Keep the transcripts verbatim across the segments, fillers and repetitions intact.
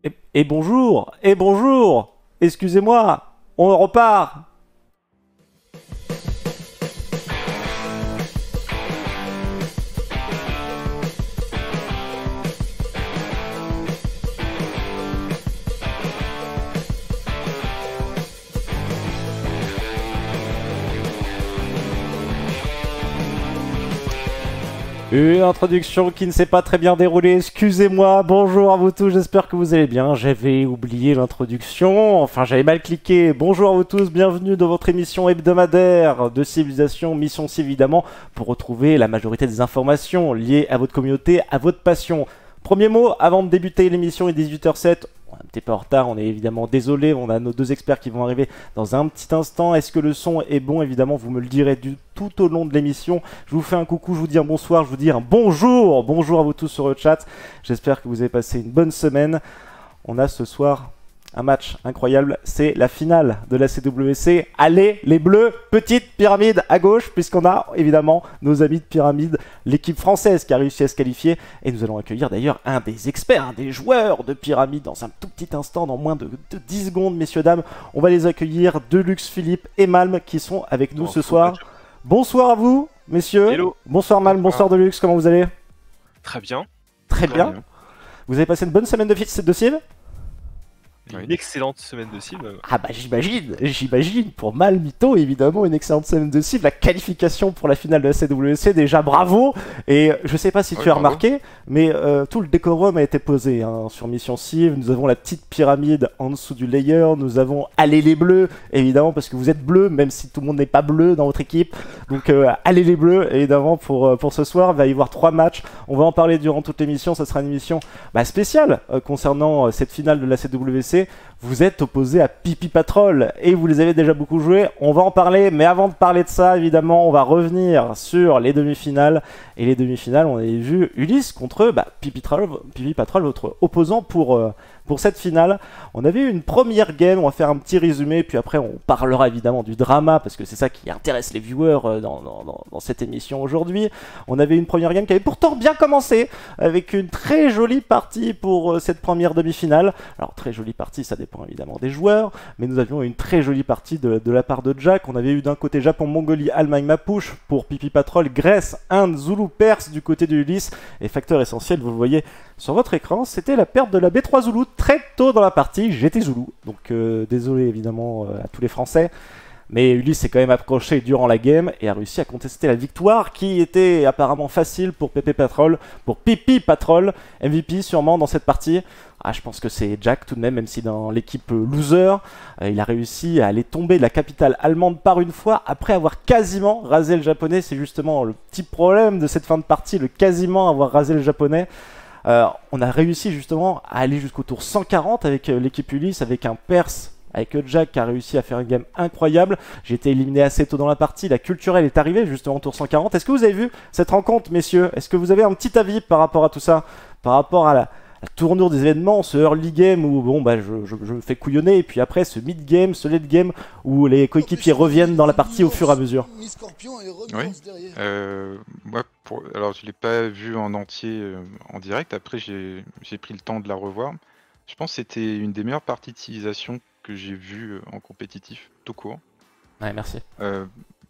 Et, et bonjour, et bonjour. Excusez-moi, on repart. Une introduction qui ne s'est pas très bien déroulée, excusez-moi, bonjour à vous tous, j'espère que vous allez bien, j'avais oublié l'introduction, enfin j'avais mal cliqué, bonjour à vous tous, bienvenue dans votre émission hebdomadaire de Civilisation, Mission Civ évidemment, pour retrouver la majorité des informations liées à votre communauté, à votre passion. Premier mot, avant de débuter l'émission, il est dix-huit heures zéro sept, un petit peu en retard, on est évidemment désolé, on a nos deux experts qui vont arriver dans un petit instant. Est-ce que le son est bon? Évidemment, vous me le direz du, tout au long de l'émission. Je vous fais un coucou, je vous dis un bonsoir, je vous dis un bonjour. Bonjour à vous tous sur le chat. J'espère que vous avez passé une bonne semaine. On a ce soir un match incroyable, c'est la finale de la C W C. Allez les Bleus, petite pyramide à gauche, puisqu'on a évidemment nos amis de pyramide, l'équipe française qui a réussi à se qualifier. Et nous allons accueillir d'ailleurs un des experts, un des joueurs de pyramide dans un tout petit instant, dans moins de, de dix secondes, messieurs, dames. On va les accueillir, Deluxe, Philippe et Malm qui sont avec nous Oh, ce soir. Bonsoir à vous, messieurs. Hello. Bonsoir Malm, bonsoir Deluxe, comment vous allez? Très bien. Très, Très bien. bien. Vous avez passé une bonne semaine de, de civ? Une oui. excellente semaine de civ. Ah bah j'imagine, j'imagine, pour Mal Mytho évidemment, une excellente semaine de civ, la qualification pour la finale de la C W C, déjà bravo. Et je sais pas si oui, tu as bravo. remarqué, mais euh, tout le décorum a été posé hein, sur Mission Civ. Nous avons la petite pyramide en dessous du layer, nous avons Allez les Bleus, évidemment parce que vous êtes bleus, même si tout le monde n'est pas bleu dans votre équipe. Donc euh, Allez les Bleus, évidemment pour, pour ce soir, il va y avoir trois matchs, on va en parler durant toute l'émission, ça sera une émission bah, spéciale euh, concernant euh, cette finale de la C W C. Vous êtes opposé à Pipi Patrol et vous les avez déjà beaucoup joués, on va en parler, mais avant de parler de ça, évidemment, on va revenir sur les demi-finales. Et les demi-finales, on avait vu Ulysse contre bah, Pipi, Patrol, Pipi Patrol, votre opposant pour, euh, pour cette finale. On avait eu une première game, on va faire un petit résumé, puis après on parlera évidemment du drama, parce que c'est ça qui intéresse les viewers euh, dans, dans, dans cette émission aujourd'hui. On avait une première game qui avait pourtant bien commencé, avec une très jolie partie pour euh, cette première demi-finale. Alors très jolie partie, ça dépend évidemment des joueurs, mais nous avions une très jolie partie de, de la part de Jack. On avait eu d'un côté Japon, Mongolie, Allemagne, Mapouche pour Pipi Patrol, Grèce, Inde, Zulu, Perse du côté de Ulysse. Et facteur essentiel, vous le voyez sur votre écran, c'était la perte de la B trois Zulu très tôt dans la partie. J'étais Zulu, donc euh, désolé évidemment euh, à tous les Français. Mais Ulysse s'est quand même accroché durant la game et a réussi à contester la victoire qui était apparemment facile pour Pipi Patrol, pour Pipi Patrol, M V P sûrement dans cette partie. Ah, je pense que c'est Jack tout de même, même si dans l'équipe loser, euh, il a réussi à aller tomber de la capitale allemande par une fois après avoir quasiment rasé le japonais. C'est justement le petit problème de cette fin de partie, le quasiment avoir rasé le japonais. Euh, on a réussi justement à aller jusqu'au tour cent quarante avec euh, l'équipe Ulysse, avec un Perse, avec Jack qui a réussi à faire une game incroyable. J'ai été éliminé assez tôt dans la partie, la culturelle est arrivée justement au tour cent quarante. Est-ce que vous avez vu cette rencontre, messieurs? Est-ce que vous avez un petit avis par rapport à tout ça? Par rapport à la, la tournure des événements, ce early game où bon, bah, je, je, je me fais couillonner, et puis après ce mid game, ce late game où les coéquipiers reviennent dans la partie au fur et à mesure? Oui, euh, moi, pour... alors je ne l'ai pas vu en entier euh, en direct, après j'ai pris le temps de la revoir. Je pense que c'était une des meilleures parties de civilisation que j'ai vu en compétitif, tout court. Ouais, merci. Euh,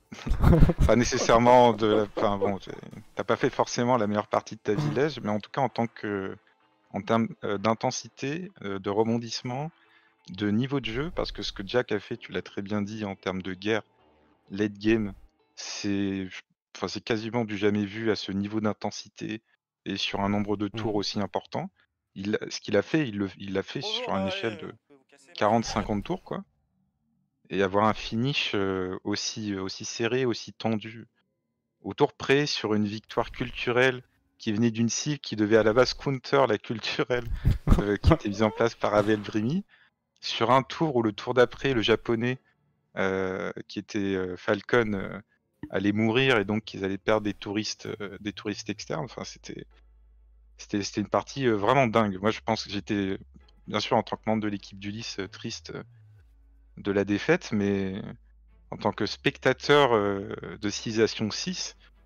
pas nécessairement de la... Enfin bon, t'as pas fait forcément la meilleure partie de ta village, mais en tout cas en tant que... en termes euh, d'intensité, euh, de rebondissement, de niveau de jeu, parce que ce que Jack a fait, tu l'as très bien dit, en termes de guerre, late game, c'est enfin, c'est quasiment du jamais vu à ce niveau d'intensité et sur un nombre de tours mmh. aussi important. Il, ce qu'il a fait, il l'a il fait Bonjour, sur une échelle de quarante cinquante tours, quoi. Et avoir un finish euh, aussi, aussi serré, aussi tendu, au tour près, sur une victoire culturelle qui venait d'une cible qui devait à la base counter la culturelle euh, qui était mise en place par Abel Brimi, sur un tour où le tour d'après, le japonais, euh, qui était euh, Falcon, euh, allait mourir et donc qu'ils allaient perdre des touristes, euh, des touristes externes. Enfin, c'était... C'était une partie euh, vraiment dingue. Moi, je pense que j'étais, bien sûr, en tant que membre de l'équipe d'Ulysse, euh, triste euh, de la défaite, mais en tant que spectateur euh, de Civilization six,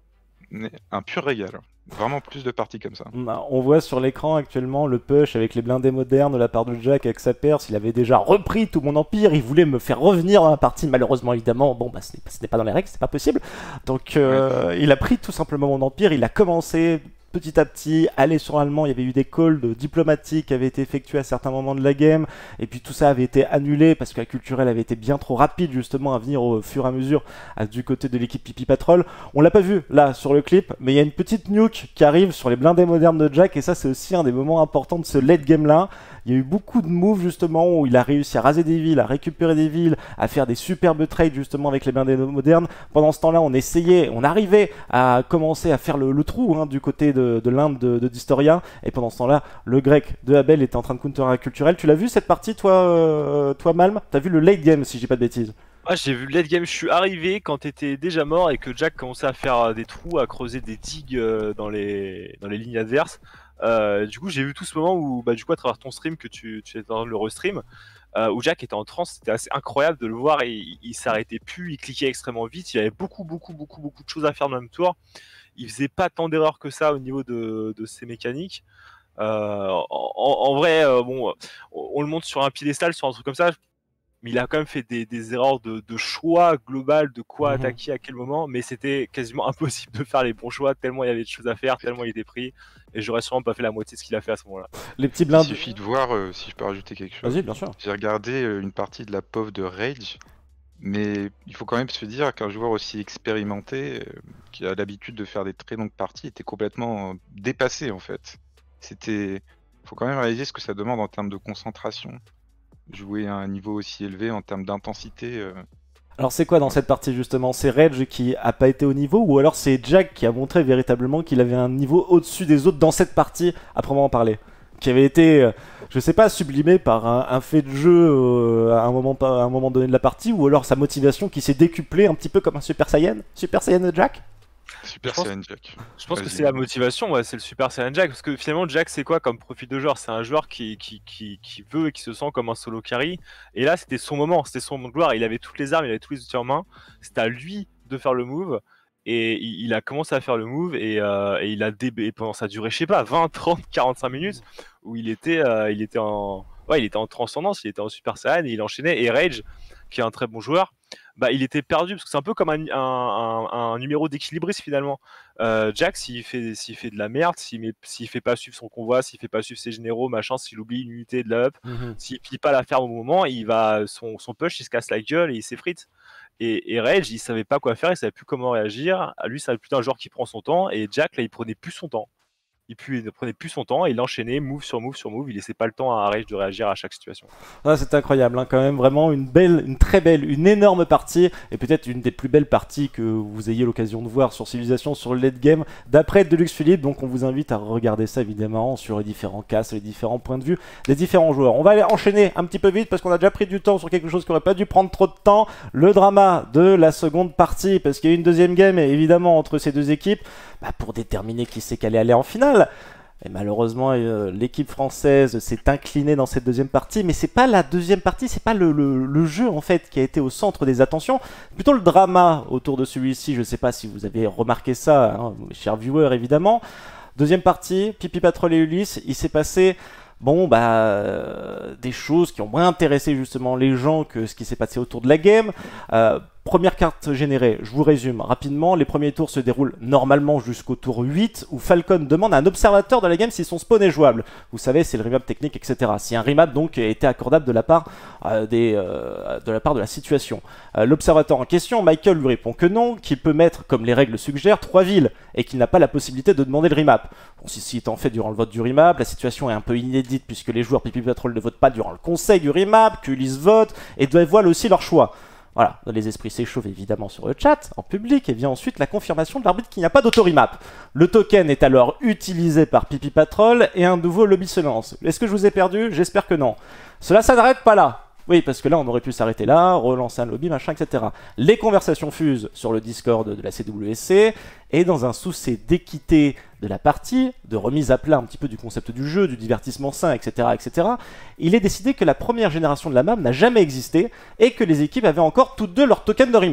un pur régal. Vraiment plus de parties comme ça. On voit sur l'écran actuellement le push avec les blindés modernes de la part de Jack avec sa perse. Il avait déjà repris tout mon empire. Il voulait me faire revenir dans la partie. Malheureusement, évidemment, bon, bah, ce n'est pas dans les règles, c'est pas possible. Donc, euh, ouais. il a pris tout simplement mon empire. Il a commencé petit à petit, aller sur l'allemand, il y avait eu des calls de diplomatiques qui avaient été effectués à certains moments de la game, et puis tout ça avait été annulé parce que la culturelle avait été bien trop rapide justement à venir au fur et à mesure à, du côté de l'équipe Pipi Patrol. On l'a pas vu là sur le clip, mais il y a une petite nuke qui arrive sur les blindés modernes de Jack, et ça c'est aussi un des moments importants de ce late game là. Il y a eu beaucoup de moves justement où il a réussi à raser des villes, à récupérer des villes, à faire des superbes trades justement avec les blindés modernes. Pendant ce temps-là, on essayait, on arrivait à commencer à faire le, le trou hein, du côté de, de l'Inde de, de Distoria. Et pendant ce temps-là, le grec de Abel était en train de counter la culturelle. Tu l'as vu cette partie, toi, euh, toi Malm? T'as vu le late game, si j'ai pas de bêtises? Ah, j'ai vu le late game, je suis arrivé quand t'étais déjà mort et que Jack commençait à faire des trous, à creuser des digues dans les, dans les lignes adverses. Euh, du coup, j'ai vu tout ce moment où, bah, du coup, à travers ton stream, que tu, tu étais en train de le restream, euh, où Jack était en transe, c'était assez incroyable de le voir et il, il s'arrêtait plus, il cliquait extrêmement vite, il avait beaucoup, beaucoup, beaucoup, beaucoup de choses à faire dans le même tour. Il faisait pas tant d'erreurs que ça au niveau de, de ses mécaniques. Euh, en, en vrai, euh, bon, on, on le monte sur un piédestal, sur un truc comme ça. Mais il a quand même fait des, des erreurs de, de choix global, de quoi mmh. attaquer à quel moment, mais c'était quasiment impossible de faire les bons choix, tellement il y avait de choses à faire, tellement il était pris, et j'aurais sûrement pas fait la moitié de ce qu'il a fait à ce moment-là. Les petits blindes... Il suffit de voir, euh, si je peux rajouter quelque chose. Vas-y, bien sûr. J'ai regardé euh, une partie de la P O V de Rage, mais il faut quand même se dire qu'un joueur aussi expérimenté, euh, qui a l'habitude de faire des très longues parties, était complètement euh, dépassé en fait. C'était... Il faut quand même réaliser ce que ça demande en termes de concentration. Jouer à un niveau aussi élevé en termes d'intensité. Euh... Alors c'est quoi dans cette partie justement? C'est Rage qui a pas été au niveau, ou alors c'est Jack qui a montré véritablement qu'il avait un niveau au-dessus des autres dans cette partie, à proprement parler, qui avait été, euh, je sais pas, sublimé par un, un fait de jeu euh, à, un moment, à un moment donné de la partie, ou alors sa motivation qui s'est décuplée un petit peu comme un Super Saiyan? Super Saiyan de Jack? Super je pense, Saiyan Jack. Je pense que c'est la motivation, ouais, c'est le Super Saiyan Jack, parce que finalement Jack c'est quoi comme profil de joueur? C'est un joueur qui, qui, qui, qui veut et qui se sent comme un solo carry, et là c'était son moment, c'était son moment de gloire, il avait toutes les armes, il avait tous les outils en main, c'était à lui de faire le move, et il, il a commencé à faire le move, et, euh, et il a dé... et pendant ça a duré, je sais pas, vingt, trente, quarante-cinq minutes, où il était, euh, il était en... Ouais, il était en transcendance, il était en Super Saiyan, et il enchaînait, et Rage, qui est un très bon joueur, bah, il était perdu, parce que c'est un peu comme un, un, un, un numéro d'équilibriste finalement. Euh, Jack, s'il fait, s'il fait de la merde, s'il met, s'il fait pas suivre son convoi, s'il fait pas suivre ses généraux, machin, s'il oublie une unité de la up, mm-hmm. s'il plie pas la ferme au moment, il va, son, son push il se casse la gueule et il s'effrite. Et, et Rage, il savait pas quoi faire, il savait plus comment réagir. À lui, c'est plutôt un joueur qui prend son temps, et Jack, là, il prenait plus son temps. Il ne prenait plus son temps et il enchaînait move sur move sur move, il laissait pas le temps à Rage de réagir à chaque situation. Ah, c'est incroyable, hein, quand même, vraiment une belle, une très belle, une énorme partie, et peut-être une des plus belles parties que vous ayez l'occasion de voir sur Civilization, sur le late game, d'après Deluxe Philippe. Donc on vous invite à regarder ça évidemment sur les différents castes, les différents points de vue des différents joueurs. On va aller enchaîner un petit peu vite parce qu'on a déjà pris du temps sur quelque chose qui aurait pas dû prendre trop de temps, le drama de la seconde partie, parce qu'il y a eu une deuxième game évidemment entre ces deux équipes, bah, pour déterminer qui c'est qu'elle allait aller en finale. Et malheureusement, euh, l'équipe française s'est inclinée dans cette deuxième partie, mais c'est pas la deuxième partie, c'est pas le, le, le jeu en fait qui a été au centre des attentions, plutôt le drama autour de celui-ci. Je sais pas si vous avez remarqué ça, hein, mes chers viewers évidemment. Deuxième partie, Pipi Patrol et Ulysse, il s'est passé bon bah euh, des choses qui ont moins intéressé justement les gens que ce qui s'est passé autour de la game. Euh, Première carte générée, je vous résume rapidement. Les premiers tours se déroulent normalement jusqu'au tour huit, où Falcon demande à un observateur de la game si son spawn est jouable. Vous savez, c'est le remap technique, et cetera. Si un remap donc était accordable de la part, euh, des, euh, de, la, part de la situation. Euh, L'observateur en question, Michael, lui répond que non, qu'il peut mettre, comme les règles suggèrent, trois villes, et qu'il n'a pas la possibilité de demander le remap. Bon, si c'est en fait durant le vote du remap, la situation est un peu inédite, puisque les joueurs Pipi Patrol ne votent pas durant le conseil du remap, qu'Ulysse vote, et dévoilent aussi leur choix. Voilà, les esprits s'échauffent évidemment sur le chat, en public, et vient ensuite la confirmation de l'arbitre qu'il n'y a pas d'autorimap. Le token est alors utilisé par Pipi Patrol et un nouveau lobby se lance. Est-ce que je vous ai perdu? J'espère que non. Cela ça n'arrête pas là. Oui, parce que là, on aurait pu s'arrêter là, relancer un lobby, machin, et cetera. Les conversations fusent sur le Discord de la C W C, et dans un souci d'équité de la partie, de remise à plat un petit peu du concept du jeu, du divertissement sain, et cetera, et cetera, il est décidé que la première génération de la map n'a jamais existé, et que les équipes avaient encore toutes deux leur token de remap.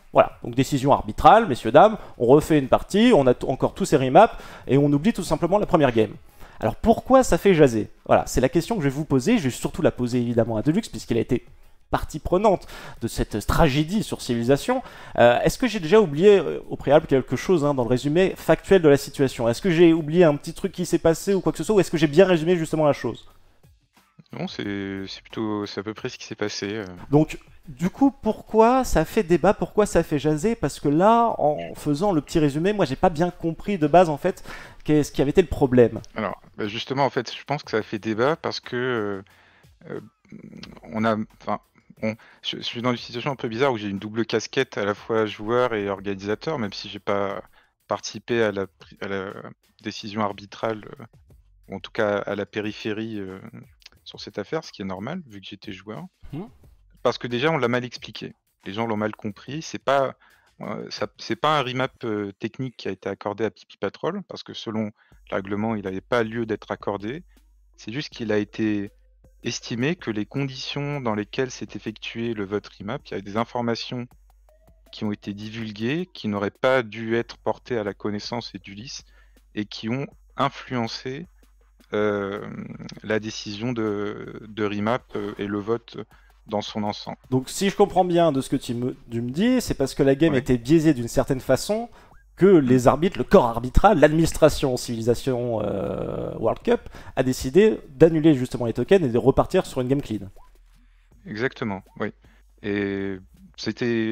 Voilà, donc décision arbitrale, messieurs, dames, on refait une partie, on a encore tous ces remaps, et on oublie tout simplement la première game. Alors pourquoi ça fait jaser? Voilà, c'est la question que je vais vous poser, je vais surtout la poser évidemment à Deluxe, puisqu'il a été partie prenante de cette tragédie sur Civilization. Euh, Est-ce que j'ai déjà oublié euh, au préalable quelque chose hein, dans le résumé factuel de la situation? Est-ce que j'ai oublié un petit truc qui s'est passé ou quoi que ce soit, ou est-ce que j'ai bien résumé justement la chose? Non, c'est c'est plutôt, c'est à peu près ce qui s'est passé. euh. Donc, du coup, pourquoi ça fait débat, pourquoi ça fait jaser? Parce que là, en faisant le petit résumé, moi, j'ai pas bien compris de base, en fait, qu'est-ce qui avait été le problème. Alors, bah, justement, en fait, je pense que ça a fait débat parce que euh, euh, on a, enfin, on- je, je suis dans une situation un peu bizarre où j'ai une double casquette à la fois joueur et organisateur, même si j'ai pas participé à la, pri- à la décision arbitrale, euh, ou en tout cas à la périphérie euh, sur cette affaire, ce qui est normal vu que j'étais joueur. Mhm. Parce que déjà, on l'a mal expliqué. Les gens l'ont mal compris. C'est pas, euh, ça- c'est pas un remap euh, technique qui a été accordé à Pipi Patrol, parce que selon le règlement, il n'avait pas lieu d'être accordé. C'est juste qu'il a été estimé que les conditions dans lesquelles s'est effectué le vote remap, il y avait des informations qui ont été divulguées, qui n'auraient pas dû être portées à la connaissance et d'Ulysse, et qui ont influencé euh, la décision de, de remap euh, et le vote dans son ensemble. Donc, si je comprends bien de ce que tu me, tu me dis, c'est parce que la game Ouais. était biaisée d'une certaine façon que les arbitres, le corps arbitral, l'administration Civilisation euh, World Cup a décidé d'annuler justement les tokens et de repartir sur une game clean. Exactement, oui. Et c'était.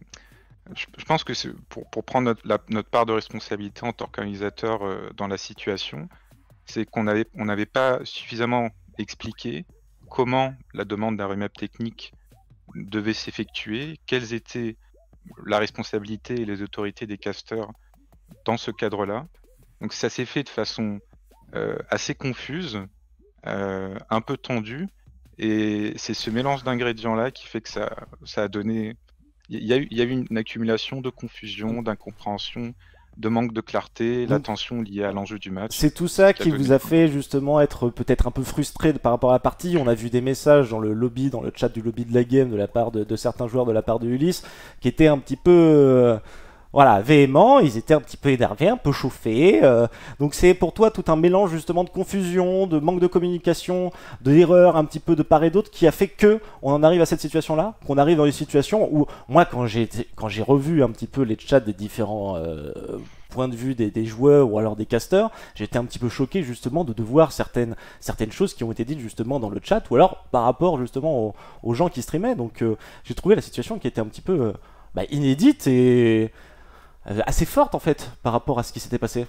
Je, je pense que c'est pour, pour prendre notre, la- notre part de responsabilité en tant qu'organisateur euh, dans la situation, c'est qu'on avait, on n'avait pas suffisamment expliqué comment la demande d'un remap technique devait s'effectuer, quelles étaient la responsabilité et les autorités des casteurs dans ce cadre-là. Donc ça s'est fait de façon euh, assez confuse, euh, un peu tendue, et c'est ce mélange d'ingrédients-là qui fait que ça, ça a donné. Il y a eu, il y a eu une accumulation de confusion, d'incompréhension, de manque de clarté, la Donc, tension liée à l'enjeu du match. c'est tout ça qui a qui donné vous a tout. fait justement être peut-être un peu frustré de- par rapport à la partie. On a vu des messages dans le lobby, dans le chat du lobby de la game de la part de, de certains joueurs, de la part de Ulysse, qui étaient un petit peu euh, voilà, véhéments, ils étaient un petit peu énervés, un peu chauffés. euh. Donc c'est pour toi tout un mélange justement de confusion, de manque de communication, d'erreurs un petit peu de part et d'autre qui a fait que on en arrive à cette situation-là, qu'on arrive dans une situation où moi quand j'ai été- quand j'ai revu un petit peu les chats des différents euh, points de vue des, des joueurs ou alors des casteurs, j'étais un petit peu choqué justement de, de voir certaines, certaines choses qui ont été dites justement dans le chat ou alors par rapport justement aux, aux gens qui streamaient. Donc euh, j'ai trouvé la situation qui était un petit peu euh, bah, inédite et euh, assez forte en fait par rapport à ce qui s'était passé.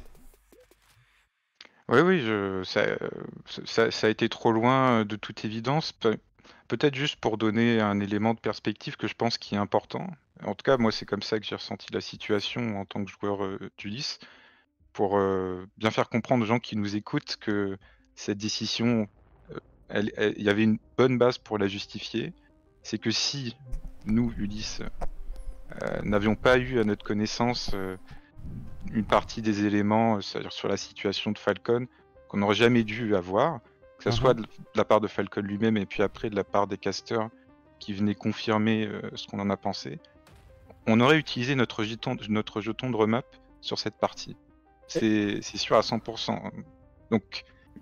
Oui, oui, je, ça, euh, ça, ça a été trop loin euh, de toute évidence. Pe- Peut-être juste pour donner un élément de perspective que je pense qui est important. En tout cas, moi, c'est comme ça que j'ai ressenti la situation en tant que joueur euh, d'Ulysse, pour euh, bien faire comprendre aux gens qui nous écoutent que cette décision, euh, elle- elle- il y avait une bonne base pour la justifier. C'est que si nous, Ulysse, euh, n'avions pas eu à notre connaissance euh, une partie des éléments, euh, c'est-à-dire sur la situation de Falcon, qu'on n'aurait jamais dû avoir, que ce Mhm. soit de de la part de Falcon lui-même et puis après de la part des casteurs qui venaient confirmer euh, ce qu'on en a pensé, on aurait utilisé notre jeton, notre jeton de remap sur cette partie. C'est c'est sûr à cent pour cent. Donc,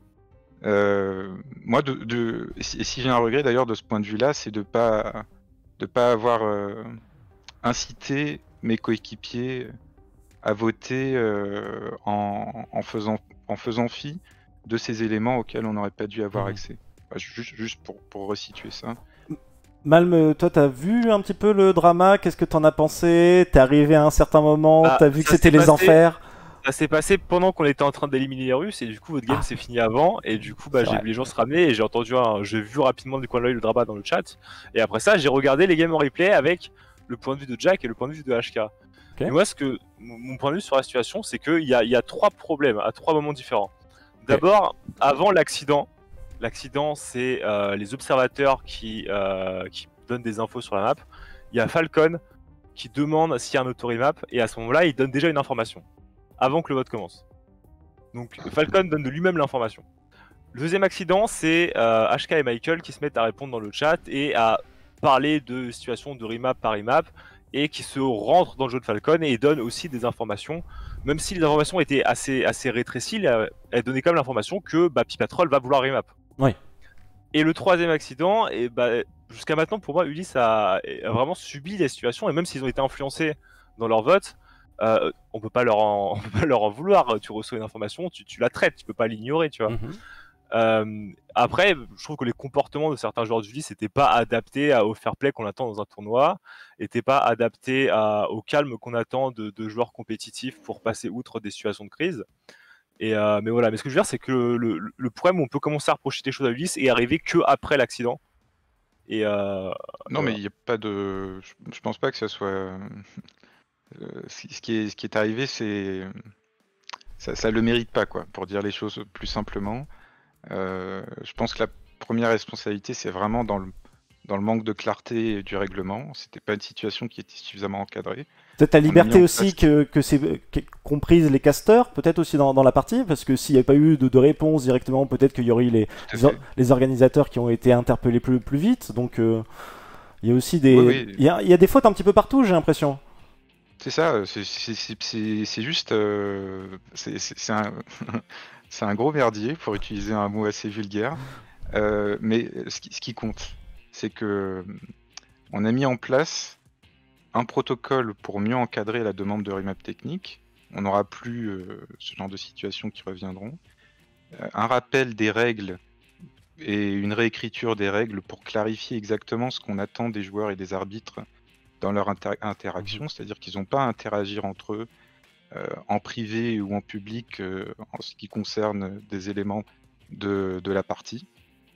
euh, moi, de, de- et si et si j'ai un regret d'ailleurs de ce point de vue-là, c'est de pas de pas avoir euh, incité mes coéquipiers à voter euh, en, en faisant en faisant fi de ces éléments auxquels on n'aurait pas dû avoir Mhm. accès. Enfin, juste juste pour, pour resituer ça. Malm, toi t'as vu un petit peu le drama, qu'est-ce que t'en as pensé? T'es arrivé à un certain moment, Ah, t'as vu que ça c'était s'est les passé- enfers? Ça s'est passé pendant qu'on était en train d'éliminer les Russes et du coup votre game Ah. s'est fini avant et du coup bah, C'est j'ai vrai. vu les gens se ramener et j'ai entendu un- j'ai vu rapidement du coin de l'œil le drama dans le chat et après ça j'ai regardé les games en replay avec le point de vue de Jack et le point de vue de H K. Et moi ce que mon mon point de vue sur la situation c'est qu'il y a, il y a trois problèmes à trois moments différents. D'abord avant l'accident, l'accident c'est euh, les observateurs qui, euh, qui donnent des infos sur la map. Il y a Falcon qui demande s'il y a un auto-remap et à ce moment-là il donne déjà une information avant que le vote commence. Donc Falcon donne de lui-même l'information. Le deuxième accident, c'est euh, H K et Michael qui se mettent à répondre dans le chat et à parler de situation de remap par remap et qui se rentrent dans le jeu de Falcon et donnent aussi des informations, même si les informations étaient assez, assez rétrécies, elles donnaient quand même l'information que bah, P-Patrol va vouloir remap. Oui. Et le troisième accident, et bah, jusqu'à maintenant pour moi Ulysse a, a vraiment subi les situations, et même s'ils ont été influencés dans leur vote, euh, on peut pas leur en, on peut pas leur en vouloir. Tu reçois une information, tu, tu la traites, tu peux pas l'ignorer, tu vois. Mm-hmm. Euh, après, je trouve que les comportements de certains joueurs d'Ulysse n'étaient pas adaptés à, au fair play qu'on attend dans un tournoi, n'étaient pas adaptés à, au calme qu'on attend de, de joueurs compétitifs pour passer outre des situations de crise. Et euh, mais voilà, mais ce que je veux dire, c'est que le, le, le problème où on peut commencer à reprocher des choses à Ulysse est arrivé que après l'accident. Et euh, non, voilà. mais il n'y a pas de. Je, je pense pas que ça soit. Euh, ce, qui est, ce qui est arrivé, c'est. Ça, ça le mérite pas, quoi, pour dire les choses plus simplement. Euh, je pense que la première responsabilité, c'est vraiment dans le, dans le manque de clarté du règlement. C'était pas une situation qui était suffisamment encadrée. Peut-être la liberté aussi place... que, que c'est comprise les casteurs, peut-être aussi dans, dans la partie, parce que s'il n'y avait pas eu de, de réponse directement, peut-être qu'il y aurait les, les, les organisateurs qui ont été interpellés plus, plus vite. Donc euh, il y a aussi des, oui, oui. Il y a, il y a des fautes un petit peu partout, j'ai l'impression. C'est ça, c'est juste, euh, c'est un, un gros merdier, pour utiliser un mot assez vulgaire. Euh, mais ce qui, ce qui compte, c'est que on a mis en place un protocole pour mieux encadrer la demande de remap technique. On n'aura plus euh, ce genre de situations qui reviendront. Euh, un rappel des règles et une réécriture des règles pour clarifier exactement ce qu'on attend des joueurs et des arbitres dans leur inter interaction, mmh. C'est-à-dire qu'ils n'ont pas à interagir entre eux euh, en privé ou en public euh, en ce qui concerne des éléments de, de la partie.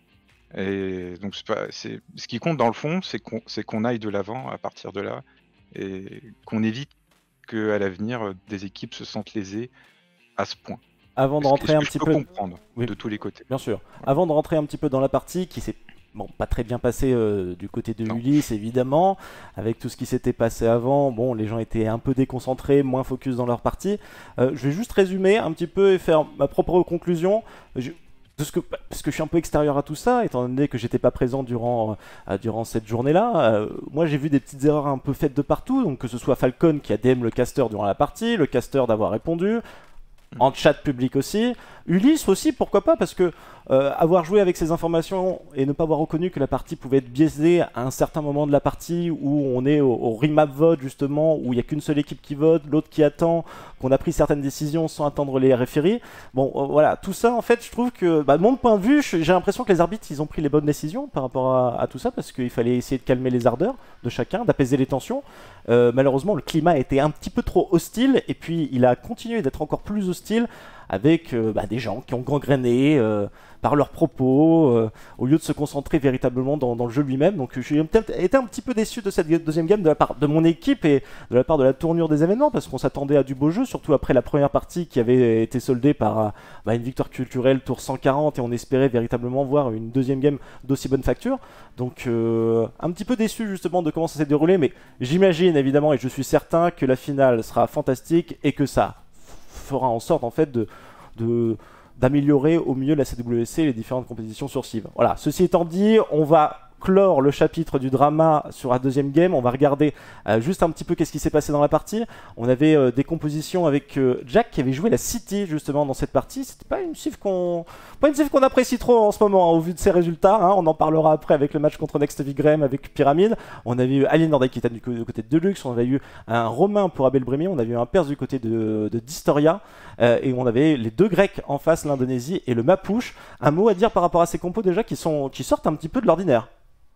Et donc pas, ce qui compte dans le fond, c'est qu'on qu'on aille de l'avant à partir de là et qu'on évite qu'à l'avenir des équipes se sentent lésées à ce point. Avant de rentrer un petit peu, comprendre oui. de tous les côtés. Bien sûr. Avant de rentrer un petit peu dans la partie qui s'est Bon, pas très bien passé euh, du côté de non. Ulysse, évidemment. Avec tout ce qui s'était passé avant, bon, les gens étaient un peu déconcentrés, moins focus dans leur partie. Euh, je vais juste résumer un petit peu et faire ma propre conclusion. Je... Parce que, parce que je suis un peu extérieur à tout ça, étant donné que j'étais pas présent durant, euh, durant cette journée-là. Euh, moi, j'ai vu des petites erreurs un peu faites de partout. Donc, que ce soit Falcon qui a D M le caster durant la partie, le caster d'avoir répondu, en chat public aussi. Ulysse aussi, pourquoi pas, parce que euh, avoir joué avec ces informations et ne pas avoir reconnu que la partie pouvait être biaisée à un certain moment de la partie où on est au, au remap vote justement, où il n'y a qu'une seule équipe qui vote, l'autre qui attend, qu'on a pris certaines décisions sans attendre les référies. Bon, euh, voilà, tout ça en fait, je trouve que, bah, de mon point de vue, j'ai l'impression que les arbitres, ils ont pris les bonnes décisions par rapport à, à tout ça, parce qu'il fallait essayer de calmer les ardeurs de chacun, d'apaiser les tensions. Euh, malheureusement, le climat était un petit peu trop hostile, et puis il a continué d'être encore plus hostile avec euh, bah, des gens qui ont gangréné euh, par leurs propos, euh, au lieu de se concentrer véritablement dans, dans le jeu lui-même. Donc j'ai été un petit peu déçu de cette deuxième game de la part de mon équipe et de la part de la tournure des événements, parce qu'on s'attendait à du beau jeu, surtout après la première partie qui avait été soldée par bah, une victoire culturelle tour cent quarante, et on espérait véritablement voir une deuxième game d'aussi bonne facture. Donc euh, un petit peu déçu justement de comment ça s'est déroulé, mais j'imagine évidemment et je suis certain que la finale sera fantastique et que ça fera en sorte en fait de, de d'améliorer au mieux la C W C et les différentes compétitions sur Civ. Voilà, ceci étant dit, on va clore le chapitre du drama sur la deuxième game. On va regarder euh, juste un petit peu qu'est-ce qui s'est passé dans la partie. On avait euh, des compositions avec euh, Jack qui avait joué la City justement dans cette partie. C'était pas une Civ qu'on pas une Civ qu'on apprécie trop en ce moment hein, au vu de ses résultats. Hein. On en parlera après avec le match contre Next Vigrem avec Pyramide. On avait eu Alien Nordic qui était du côté de Deluxe. On avait eu un Romain pour Abel Brémy. On avait eu un Perse du côté de, de Distoria. Euh, et on avait les deux Grecs en face, l'Indonésie et le Mapouche. Un mot à dire par rapport à ces compos déjà qui, sont, qui sortent un petit peu de l'ordinaire.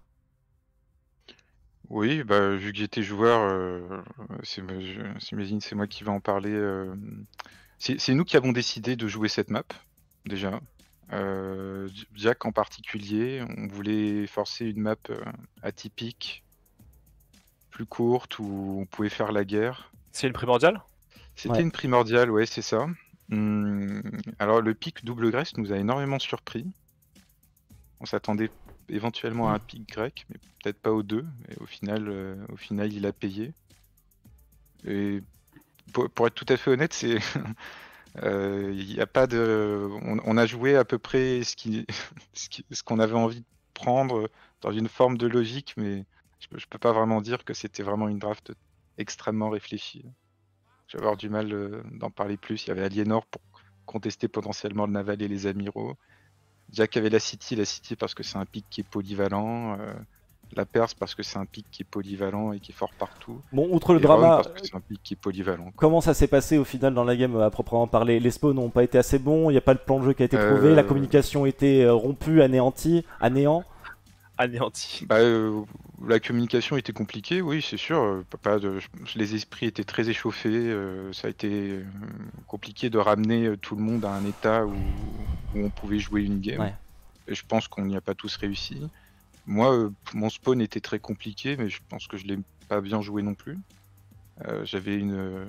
Oui, bah, vu que j'étais joueur, euh, j'imagine c'est moi qui vais en parler. Euh, c'est nous qui avons décidé de jouer cette map, déjà. Euh, Jack en particulier, on voulait forcer une map euh, atypique, plus courte, où on pouvait faire la guerre. C'est une primordiale? C'était ouais. une primordiale, ouais, c'est ça. Hum, alors le pic double Grèce nous a énormément surpris. On s'attendait éventuellement à un pic grec, mais peut-être pas aux deux. Et au final, euh, au final, il a payé. Et pour, pour être tout à fait honnête, c'est, euh, il y a pas de, on, on a joué à peu près ce qui, ce qu'on avait envie de prendre dans une forme de logique, mais je, je peux pas vraiment dire que c'était vraiment une draft extrêmement réfléchi. Je vais avoir du mal euh, d'en parler plus. Il y avait Aliénor pour contester potentiellement le naval et les amiraux. Jack avait la City, la City parce que c'est un pic qui est polyvalent. euh, la Perse parce que c'est un pic qui est polyvalent et qui est fort partout. Bon, outre le Et Rome drama, parce que c'est un pic qui est polyvalent. quoi. comment ça s'est passé au final dans la game à proprement parler? Les spawns n'ont pas été assez bons, il n'y a pas de plan de jeu qui a été trouvé, la Euh, communication a été euh, rompue, anéantie, à néant. Anéanti. Bah, euh, la communication était compliquée, oui, c'est sûr. euh, Pas de, je- les esprits étaient très échauffés. euh, ça a été euh, compliqué de ramener euh, tout le monde à un état où, où on pouvait jouer une game. Ouais. Et je pense qu'on n'y a pas tous réussi. Moi, euh, mon spawn était très compliqué, mais je pense que je l'ai pas bien joué non plus. Euh, j'avais une euh,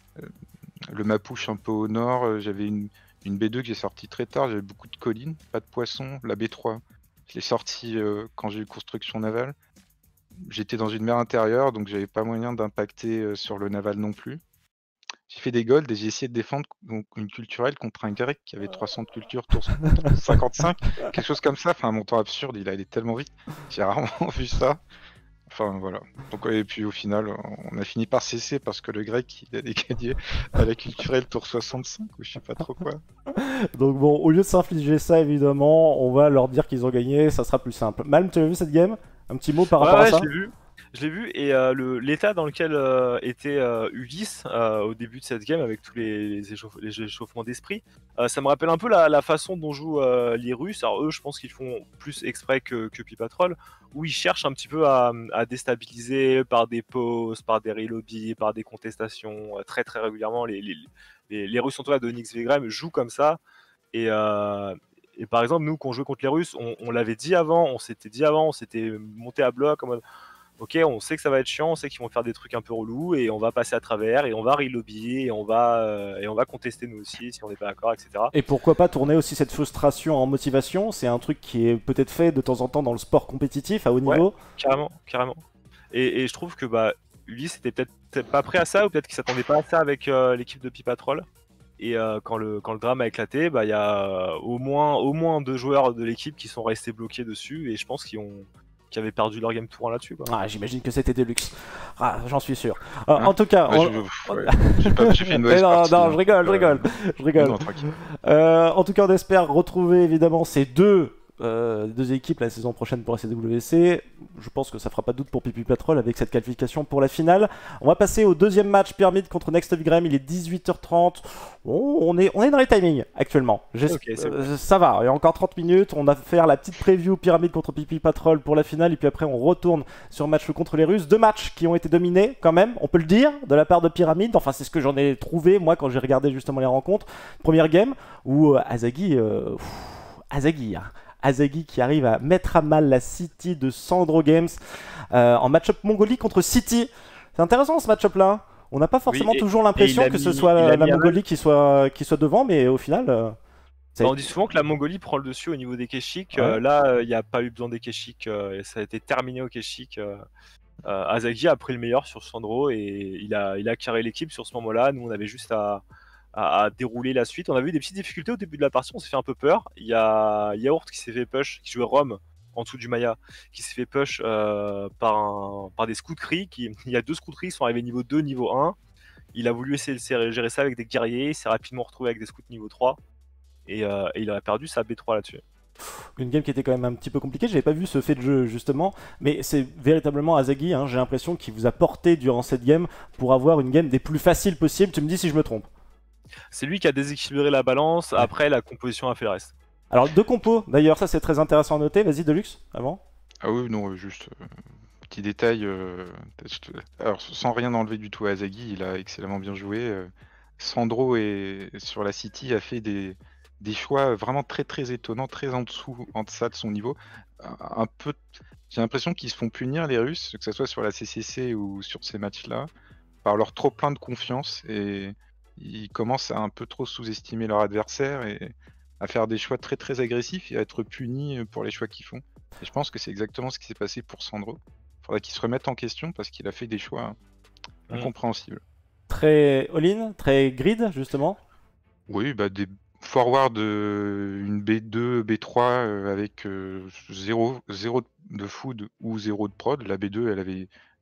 le Mapouche un peu au nord. euh, J'avais une, une B deux que j'ai sortie très tard. J'avais beaucoup de collines, pas de poissons. La B trois, je l'ai sortie euh, quand j'ai eu construction navale. J'étais dans une mer intérieure, donc j'avais pas moyen d'impacter euh, sur le naval non plus. J'ai fait des golds et j'ai essayé de défendre donc, une culturelle contre un grec qui avait trois cents de culture, tour cinquante-cinq, quelque chose comme ça. Enfin, un montant absurde, il allait tellement vite. J'ai rarement vu ça. Enfin, voilà. Donc, et puis au final, on a fini par cesser parce que le grec, il allait gagner à la culturelle tour soixante-cinq ou je sais pas trop quoi. Donc bon, au lieu de s'infliger ça, évidemment, on va leur dire qu'ils ont gagné, ça sera plus simple. Malm, tu as vu cette game? Un petit mot par Ouais, rapport ouais, à ça? je l'ai vu. Je l'ai vu et euh, le- l'état dans lequel euh, était euh, Ulysse euh, au début de cette game avec tous les, les, échauffe- les échauffements d'esprit, euh, ça me rappelle un peu la, la façon dont jouent euh, les Russes. Alors eux, je pense qu'ils font plus exprès que, que Pipatrol, où ils cherchent un petit peu à, à déstabiliser par des pauses, par des relobbies, par des contestations euh, très très régulièrement. Les, les, les, les Russes en tout cas de Nyx Vegram jouent comme ça et, euh, et par exemple, nous, quand on jouait contre les Russes, on, on l'avait dit avant, on s'était dit avant, on s'était monté à bloc en mode ok, on sait que ça va être chiant, on sait qu'ils vont faire des trucs un peu relous et on va passer à travers et on va relobbyer et on va euh, et on va contester nous aussi si on n'est pas d'accord, et cetera. Et pourquoi pas tourner aussi cette frustration en motivation? C'est un truc qui est peut-être fait de temps en temps dans le sport compétitif à haut Ouais. niveau. Carrément, carrément. Et, et je trouve que bah Ulysse était peut-être peut-être pas prêt à ça ou peut-être qu'il s'attendait pas à ça avec euh, l'équipe de Pipatrol. Et euh, quand le quand le drame a éclaté, bah il y a euh, au moins au moins deux joueurs de l'équipe qui sont restés bloqués dessus et je pense qu'ils ont qui avaient perdu leur game tour là-dessus quoi. Ah, j'imagine que c'était Deluxe. Ah, j'en suis sûr. Euh, Hein en tout cas, Ouais, on- je- ouais, j'ai pas- j'ai fait une mauvaise Mais non, partie, non, hein. je rigole, je Euh, rigole, je rigole. Non, tranquille. Euh, en tout cas, on espère retrouver évidemment ces deux, euh, deux équipes la saison prochaine pour la C W C. Je pense que ça fera pas de doute pour Pipi Patrol avec cette qualification pour la finale. On va passer au deuxième match Pyramide contre Next of Gram. Il est dix-huit heures trente. Oh, on, est, on est dans les timings actuellement. J'es- Ok, c'est euh, ça va, il y a encore trente minutes. On va faire la petite preview Pyramide contre Pipi Patrol pour la finale. Et puis après, on retourne sur le match contre les Russes. Deux matchs qui ont été dominés quand même, on peut le dire, de la part de Pyramide. Enfin, c'est ce que j'en ai trouvé moi quand j'ai regardé justement les rencontres. Première game où euh, Azagi... euh, pff, Azagi, hein. Azagi qui arrive à mettre à mal la City de Sandro Games euh, en match-up Mongolie contre City. C'est intéressant ce match-up là. On n'a pas forcément et- toujours et l'impression il a que ce mis- soit il a la, la mis à mal- Mongolie qui soit, qui soit devant, mais au final. euh, c'est- Bah, on dit souvent que la Mongolie prend le dessus au niveau des Keshiks. Ouais. Euh, là, il n'y a pas eu besoin des Keshiks. euh, et ça a été terminé au Keshik. Euh, euh, Azagi a pris le meilleur sur Sandro et il a, il a carré l'équipe sur ce moment-là. Nous, on avait juste à, à, à dérouler la suite. On a vu des petites difficultés au début de la partie. On s'est fait un peu peur. Il y a Yaourt qui s'est fait push, qui jouait Rome en dessous du Maya, qui s'est fait push euh, par, un, par des scouteries. Qui, il y a deux scouteries qui sont arrivés niveau deux, niveau un. Il a voulu essayer de gérer ça avec des guerriers. Il s'est rapidement retrouvé avec des scouts niveau trois. Et, euh, et il aurait perdu sa B trois là-dessus. Une game qui était quand même un petit peu compliquée. J'avais pas vu ce fait de jeu justement, mais c'est véritablement Azagi. Hein, j'ai l'impression qu'il vous a porté durant cette game pour avoir une game des plus faciles possibles. Tu me dis si je me trompe. C'est lui qui a déséquilibré la balance. Après, la composition a fait le reste. Alors deux compos. D'ailleurs, ça c'est très intéressant à noter. Vas-y Deluxe avant. Ah oui, non, euh, juste euh, petit détail. euh, je te- Alors, sans rien enlever du tout à Azagi, il a excellemment bien joué. euh, Sandro est sur la City a fait des, des choix vraiment très très étonnants, très en dessous, en deçà de son niveau. Un un peu, j'ai l'impression qu'ils se font punir les Russes, que ce soit sur la C C C ou sur ces matchs-là, par leur trop plein de confiance et ils commencent à un peu trop sous-estimer leur adversaire et à faire des choix très très agressifs et à être punis pour les choix qu'ils font. Et je pense que c'est exactement ce qui s'est passé pour Sandro. Il faudrait qu'il se remette en question parce qu'il a fait des choix Mm. incompréhensibles. Très all-in, très grid justement. Oui, bah des forward, euh, une B deux, B trois euh, avec euh, zéro, zéro de food ou zéro de prod. La B deux, elle avait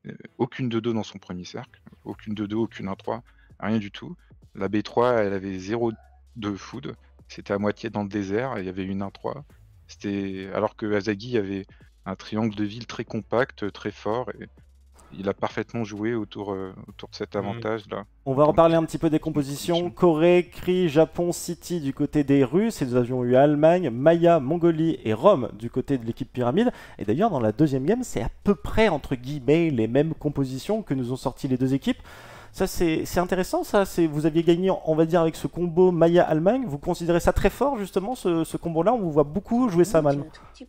euh, aucune deux deux dans son premier cercle, aucune deux deux, aucune un trois, rien du tout. La B trois, elle avait zéro de food, c'était à moitié dans le désert, et il y avait une un trois. C'était alors que Azagi avait un triangle de ville très compact, très fort, et il a parfaitement joué autour, euh, autour de cet Mhm. avantage-là. On va Donc, reparler un petit peu des compositions. Corée, Cree, Japon, City du côté des Russes. Et nous avions eu Allemagne, Maya, Mongolie et Rome du côté de l'équipe Pyramide. Et d'ailleurs, dans la deuxième game, c'est à peu près, entre guillemets, les mêmes compositions que nous ont sorti les deux équipes. Ça, c'est c'est intéressant, ça. C'est- Vous aviez gagné, on va dire, avec ce combo Maya-Allemagne. Vous considérez ça très fort, justement, ce, ce combo-là? On vous voit beaucoup jouer ça mal.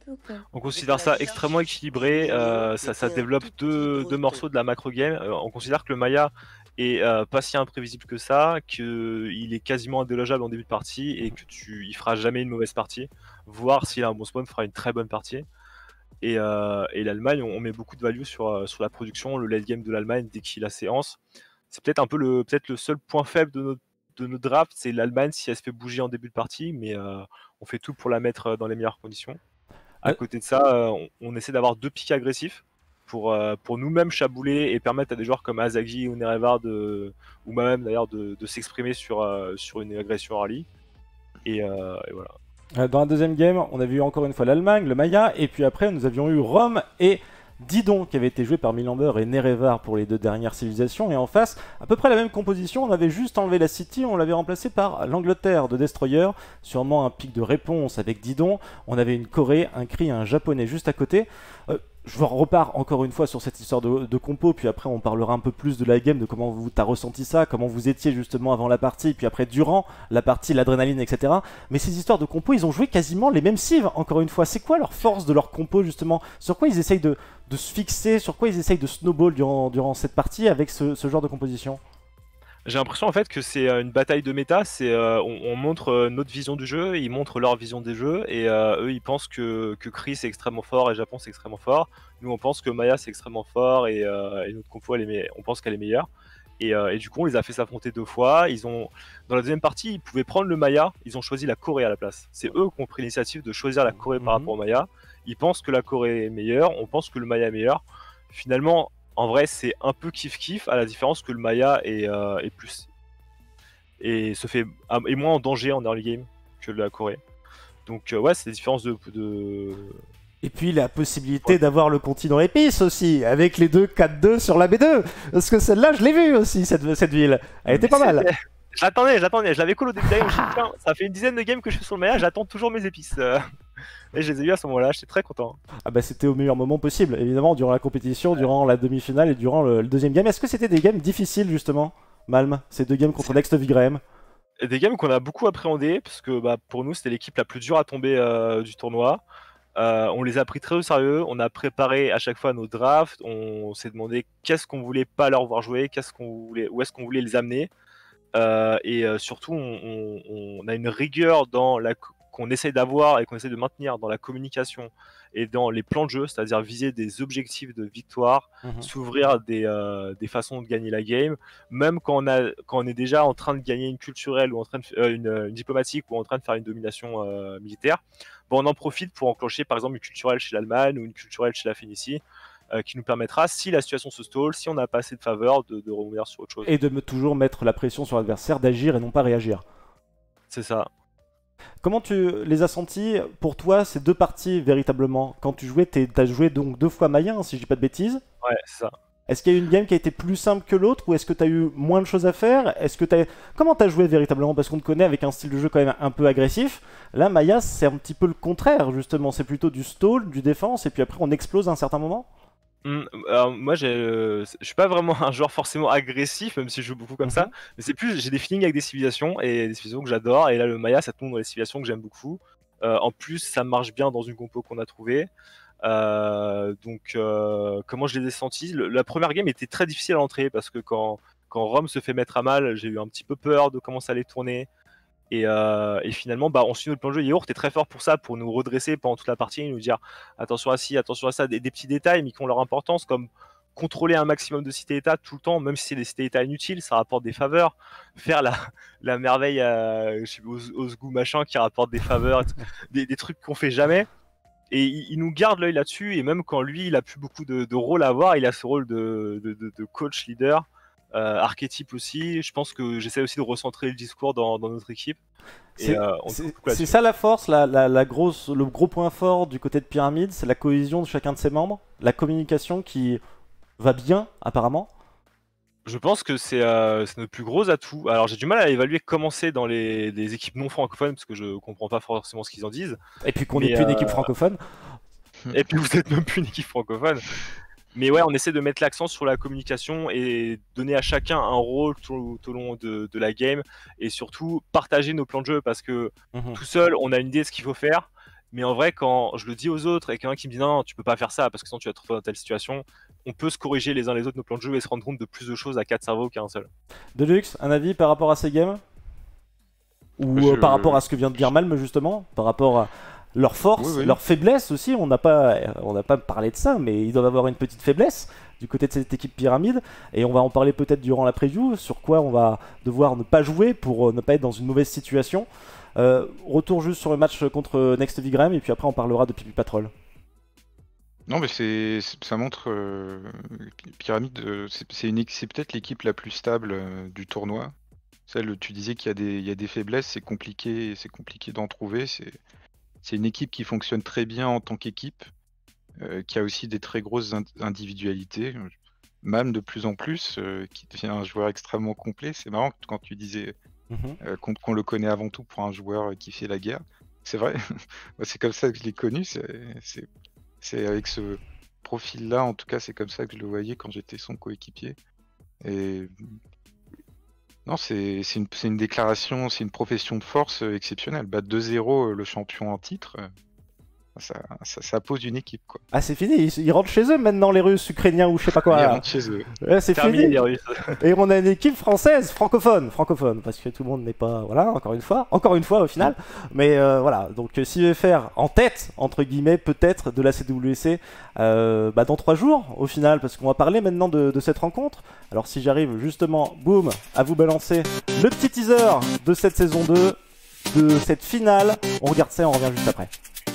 On considère ça extrêmement équilibré, euh, ça, ça développe deux, deux morceaux de la macro game. Euh, on considère que le Maya est euh, pas si imprévisible que ça, qu'il est quasiment indélogeable en début de partie et que tu, il fera jamais une mauvaise partie, voire s'il a un bon spawn, fera une très bonne partie. Et, euh, et l'Allemagne, on, on met beaucoup de value sur, euh, sur la production, le late game de l'Allemagne dès qu'il a séance. C'est peut-être un peu le, peut-être le seul point faible de notre, de notre draft, c'est l'Allemagne si elle se fait bouger en début de partie, mais euh, on fait tout pour la mettre dans les meilleures conditions. À Ouais. côté de ça, euh, on, on essaie d'avoir deux pics agressifs pour, euh, pour nous-mêmes chabouler et permettre à des joueurs comme Azagi ou Nerevar de, ou moi-même d'ailleurs de, de s'exprimer sur, euh, sur une agression early. Et, euh, et voilà. Euh, Dans la deuxième game, on a vu encore une fois l'Allemagne, le Maya, et puis après, nous avions eu Rome et Didon, qui avait été joué par Milamber et Nerevar pour les deux dernières civilisations. Et en face, à peu près la même composition, on avait juste enlevé la City, on l'avait remplacé par l'Angleterre de Destroyer, sûrement un pic de réponse avec Didon. On avait une Corée, un Cree, un Japonais juste à côté. Euh, je repars encore une fois sur cette histoire de, de compo, puis après on parlera un peu plus de la game, de comment vous t'as ressenti ça, comment vous étiez justement avant la partie, puis après durant la partie, l'adrénaline, et cetera. Mais ces histoires de compo, ils ont joué quasiment les mêmes cives, encore une fois. C'est quoi leur force de leur compo justement? Sur quoi ils essayent de, de se fixer, sur quoi ils essayent de snowball durant, durant cette partie avec ce, ce genre de composition? J'ai l'impression en fait que c'est euh, une bataille de méta, c'est euh, on, on montre euh, notre vision du jeu, ils montrent leur vision des jeux, et euh, eux ils pensent que, que Kree c'est extrêmement fort et Japon c'est extrêmement fort. Nous on pense que Maya c'est extrêmement fort et, euh, et notre compo elle est me- on pense qu'elle est meilleure. Et, euh, et du coup on les a fait s'affronter deux fois. Ils ont dans la deuxième partie ils pouvaient prendre le Maya, ils ont choisi la Corée à la place. C'est eux qui ont pris l'initiative de choisir la Corée par Mhm. rapport au Maya. Ils pensent que la Corée est meilleure, on pense que le Maya est meilleur. Finalement en vrai c'est un peu kiff kiff à la différence que le Maya est, euh, est plus et se fait est moins en danger en early game que la Corée. Donc euh, ouais, c'est des différences de, de... Et puis la possibilité ouais. d'avoir le continent épice aussi, avec les deux quatre deux sur la B deux. Parce que celle-là, je l'ai vue aussi, cette, cette ville. Elle était pas mal. J'attendais, j'attendais, je l'avais call au début de la game. Ça fait une dizaine de games que je suis sur le Maya, j'attends toujours mes épices. Et je les ai eu à ce moment-là, j'étais très content. Ah bah c'était au meilleur moment possible, évidemment, durant la compétition, ouais. durant la demi-finale et durant le, le deuxième game. Est-ce que c'était des games difficiles justement, Malm, ces deux games contre Next Vigrem? Des games qu'on a beaucoup appréhendés, parce que bah, pour nous c'était l'équipe la plus dure à tomber euh, du tournoi. Euh, on les a pris très au sérieux, on a préparé à chaque fois nos drafts, on s'est demandé qu'est-ce qu'on voulait pas leur voir jouer, qu'est-ce qu'on voulait, où est-ce qu'on voulait les amener. Euh, et euh, surtout, on, on, on a une rigueur dans la qu'on essaie d'avoir et qu'on essaie de maintenir dans la communication et dans les plans de jeu, c'est-à-dire viser des objectifs de victoire, mmh. s'ouvrir des, euh, des façons de gagner la game, même quand on, a, quand on est déjà en train de gagner une culturelle ou en train de, euh, une, une diplomatique ou en train de faire une domination euh, militaire, bon, on en profite pour enclencher par exemple une culturelle chez l'Allemagne ou une culturelle chez la Phénicie, Euh, qui nous permettra, si la situation se stall, si on n'a pas assez de faveur, de, de revenir sur autre chose. Et de me toujours mettre la pression sur l'adversaire, d'agir et non pas réagir. C'est ça. Comment tu les as sentis pour toi ces deux parties véritablement? Quand tu jouais, tu as joué donc deux fois Maya, hein, si je dis pas de bêtises. Ouais, c'est ça. Est-ce qu'il y a eu une game qui a été plus simple que l'autre ou est-ce que tu as eu moins de choses à faire? Est-ce que t'as... Comment tu as joué véritablement? Parce qu'on te connaît avec un style de jeu quand même un peu agressif. Là, Maya, c'est un petit peu le contraire justement. C'est plutôt du stall, du défense et puis après on explose à un certain moment. Mmh, alors moi euh, je suis pas vraiment un joueur forcément agressif, même si je joue beaucoup comme mm-hmm. ça, mais c'est plus j'ai des feelings avec des civilisations et des civilisations que j'adore, et là le Maya ça tombe dans les civilisations que j'aime beaucoup. Euh, en plus ça marche bien dans une compo qu'on a trouvée. Euh, donc euh, comment je les ai sentis, le, la première game était très difficile à l'entrée parce que quand, quand Rome se fait mettre à mal, j'ai eu un petit peu peur de comment ça allait tourner. Et, euh, et finalement, bah, on suit notre plan de jeu. Yaourt est très fort pour ça, pour nous redresser pendant toute la partie et nous dire attention à ci, attention à ça, des, des petits détails mais qui ont leur importance, comme contrôler un maximum de cités-états tout le temps, même si c'est des cités-états inutiles, ça rapporte des faveurs. Faire la, la merveille à, je sais, aux, aux goûts machin qui rapporte des faveurs, des, des trucs qu'on fait jamais. Et il, il nous garde l'œil là-dessus, et même quand lui, il a plus beaucoup de, de rôle à avoir, il a ce rôle de, de, de, de coach leader, euh, archétype aussi. Je pense que j'essaie aussi de recentrer le discours dans, dans notre équipe. Et C'est euh, on c'est- coupe c'est là-dessus. ça la force, la, la- la grosse, le gros point fort du côté de Pyramide, c'est la cohésion de chacun de ses membres, la communication qui va bien apparemment. Je pense que c'est euh, c'est notre plus gros atout. Alors j'ai du mal à évaluer comment c'est dans les, les équipes non francophones, parce que je comprends pas forcément ce qu'ils en disent. Et puis qu'on n'est Mais, plus une euh, équipe francophone. Et puis vous êtes même plus une équipe francophone. Mais ouais, on essaie de mettre l'accent sur la communication et donner à chacun un rôle tout, tout au long de, de la game, et surtout partager nos plans de jeu, parce que Mhm. tout seul, on a une idée de ce qu'il faut faire, mais en vrai, quand je le dis aux autres et qu'il y en a qui me dit non, tu peux pas faire ça parce que sinon tu vas te retrouver dans telle situation, on peut se corriger les uns les autres nos plans de jeu et se rendre compte de plus de choses à quatre cerveaux qu'à un seul. Deluxe, un avis par rapport à ces games? Ou Je- euh, par rapport à ce que vient de dire Malm justement, par rapport à leur force, Oui, oui. leur faiblesse aussi, on n'a pas, on n'a pas parlé de ça, mais ils doivent avoir une petite faiblesse du côté de cette équipe pyramide, et on va en parler peut-être durant la preview, sur quoi on va devoir ne pas jouer pour euh, ne pas être dans une mauvaise situation. Euh, retour juste sur le match contre Next Vigram, et puis après on parlera de Pipi Patrol. Non, mais c'est, c'est- ça montre euh, Py- Pyramide, euh, c'est c'est une, équ- c'est peut-être l'équipe la plus stable euh, du tournoi. Celle, tu disais qu'il y a des, il y a des faiblesses, c'est compliqué, c'est compliqué d'en trouver. C'est, c'est une équipe qui fonctionne très bien en tant qu'équipe, euh, qui a aussi des très grosses ind- individualités. Même de plus en plus, euh, qui devient un joueur extrêmement complet. C'est marrant quand tu disais Mhm. euh, qu'on qu'on le connaît avant tout pour un joueur euh, qui fait la guerre. C'est vrai, moi, c'est comme ça que je l'ai connu. C'est c'est- c'est avec ce profil-là, en tout cas, c'est comme ça que je le voyais quand j'étais son coéquipier. Et non, c'est c'est une, c'est une déclaration, c'est une profession de force euh, exceptionnelle. Battre deux zéro euh, le champion en titre, euh, ça, ça, ça pose une équipe, quoi. Ah c'est fini, ils, ils rentrent chez eux maintenant les Russes, Ukrainiens ou je sais pas Ils quoi. rentrent chez eux. Ouais, c'est Terminé fini. les Russes. Et on a une équipe française, francophone, francophone, parce que tout le monde n'est pas, voilà, encore une fois, encore une fois au final. Mais euh, voilà, donc euh, s'il veut faire en tête, entre guillemets, peut-être de la C W C, euh, bah, dans trois jours au final, parce qu'on va parler maintenant de, de cette rencontre. Alors si j'arrive justement, boum, à vous balancer le petit teaser de cette saison deux, de cette finale, on regarde ça et on revient juste après.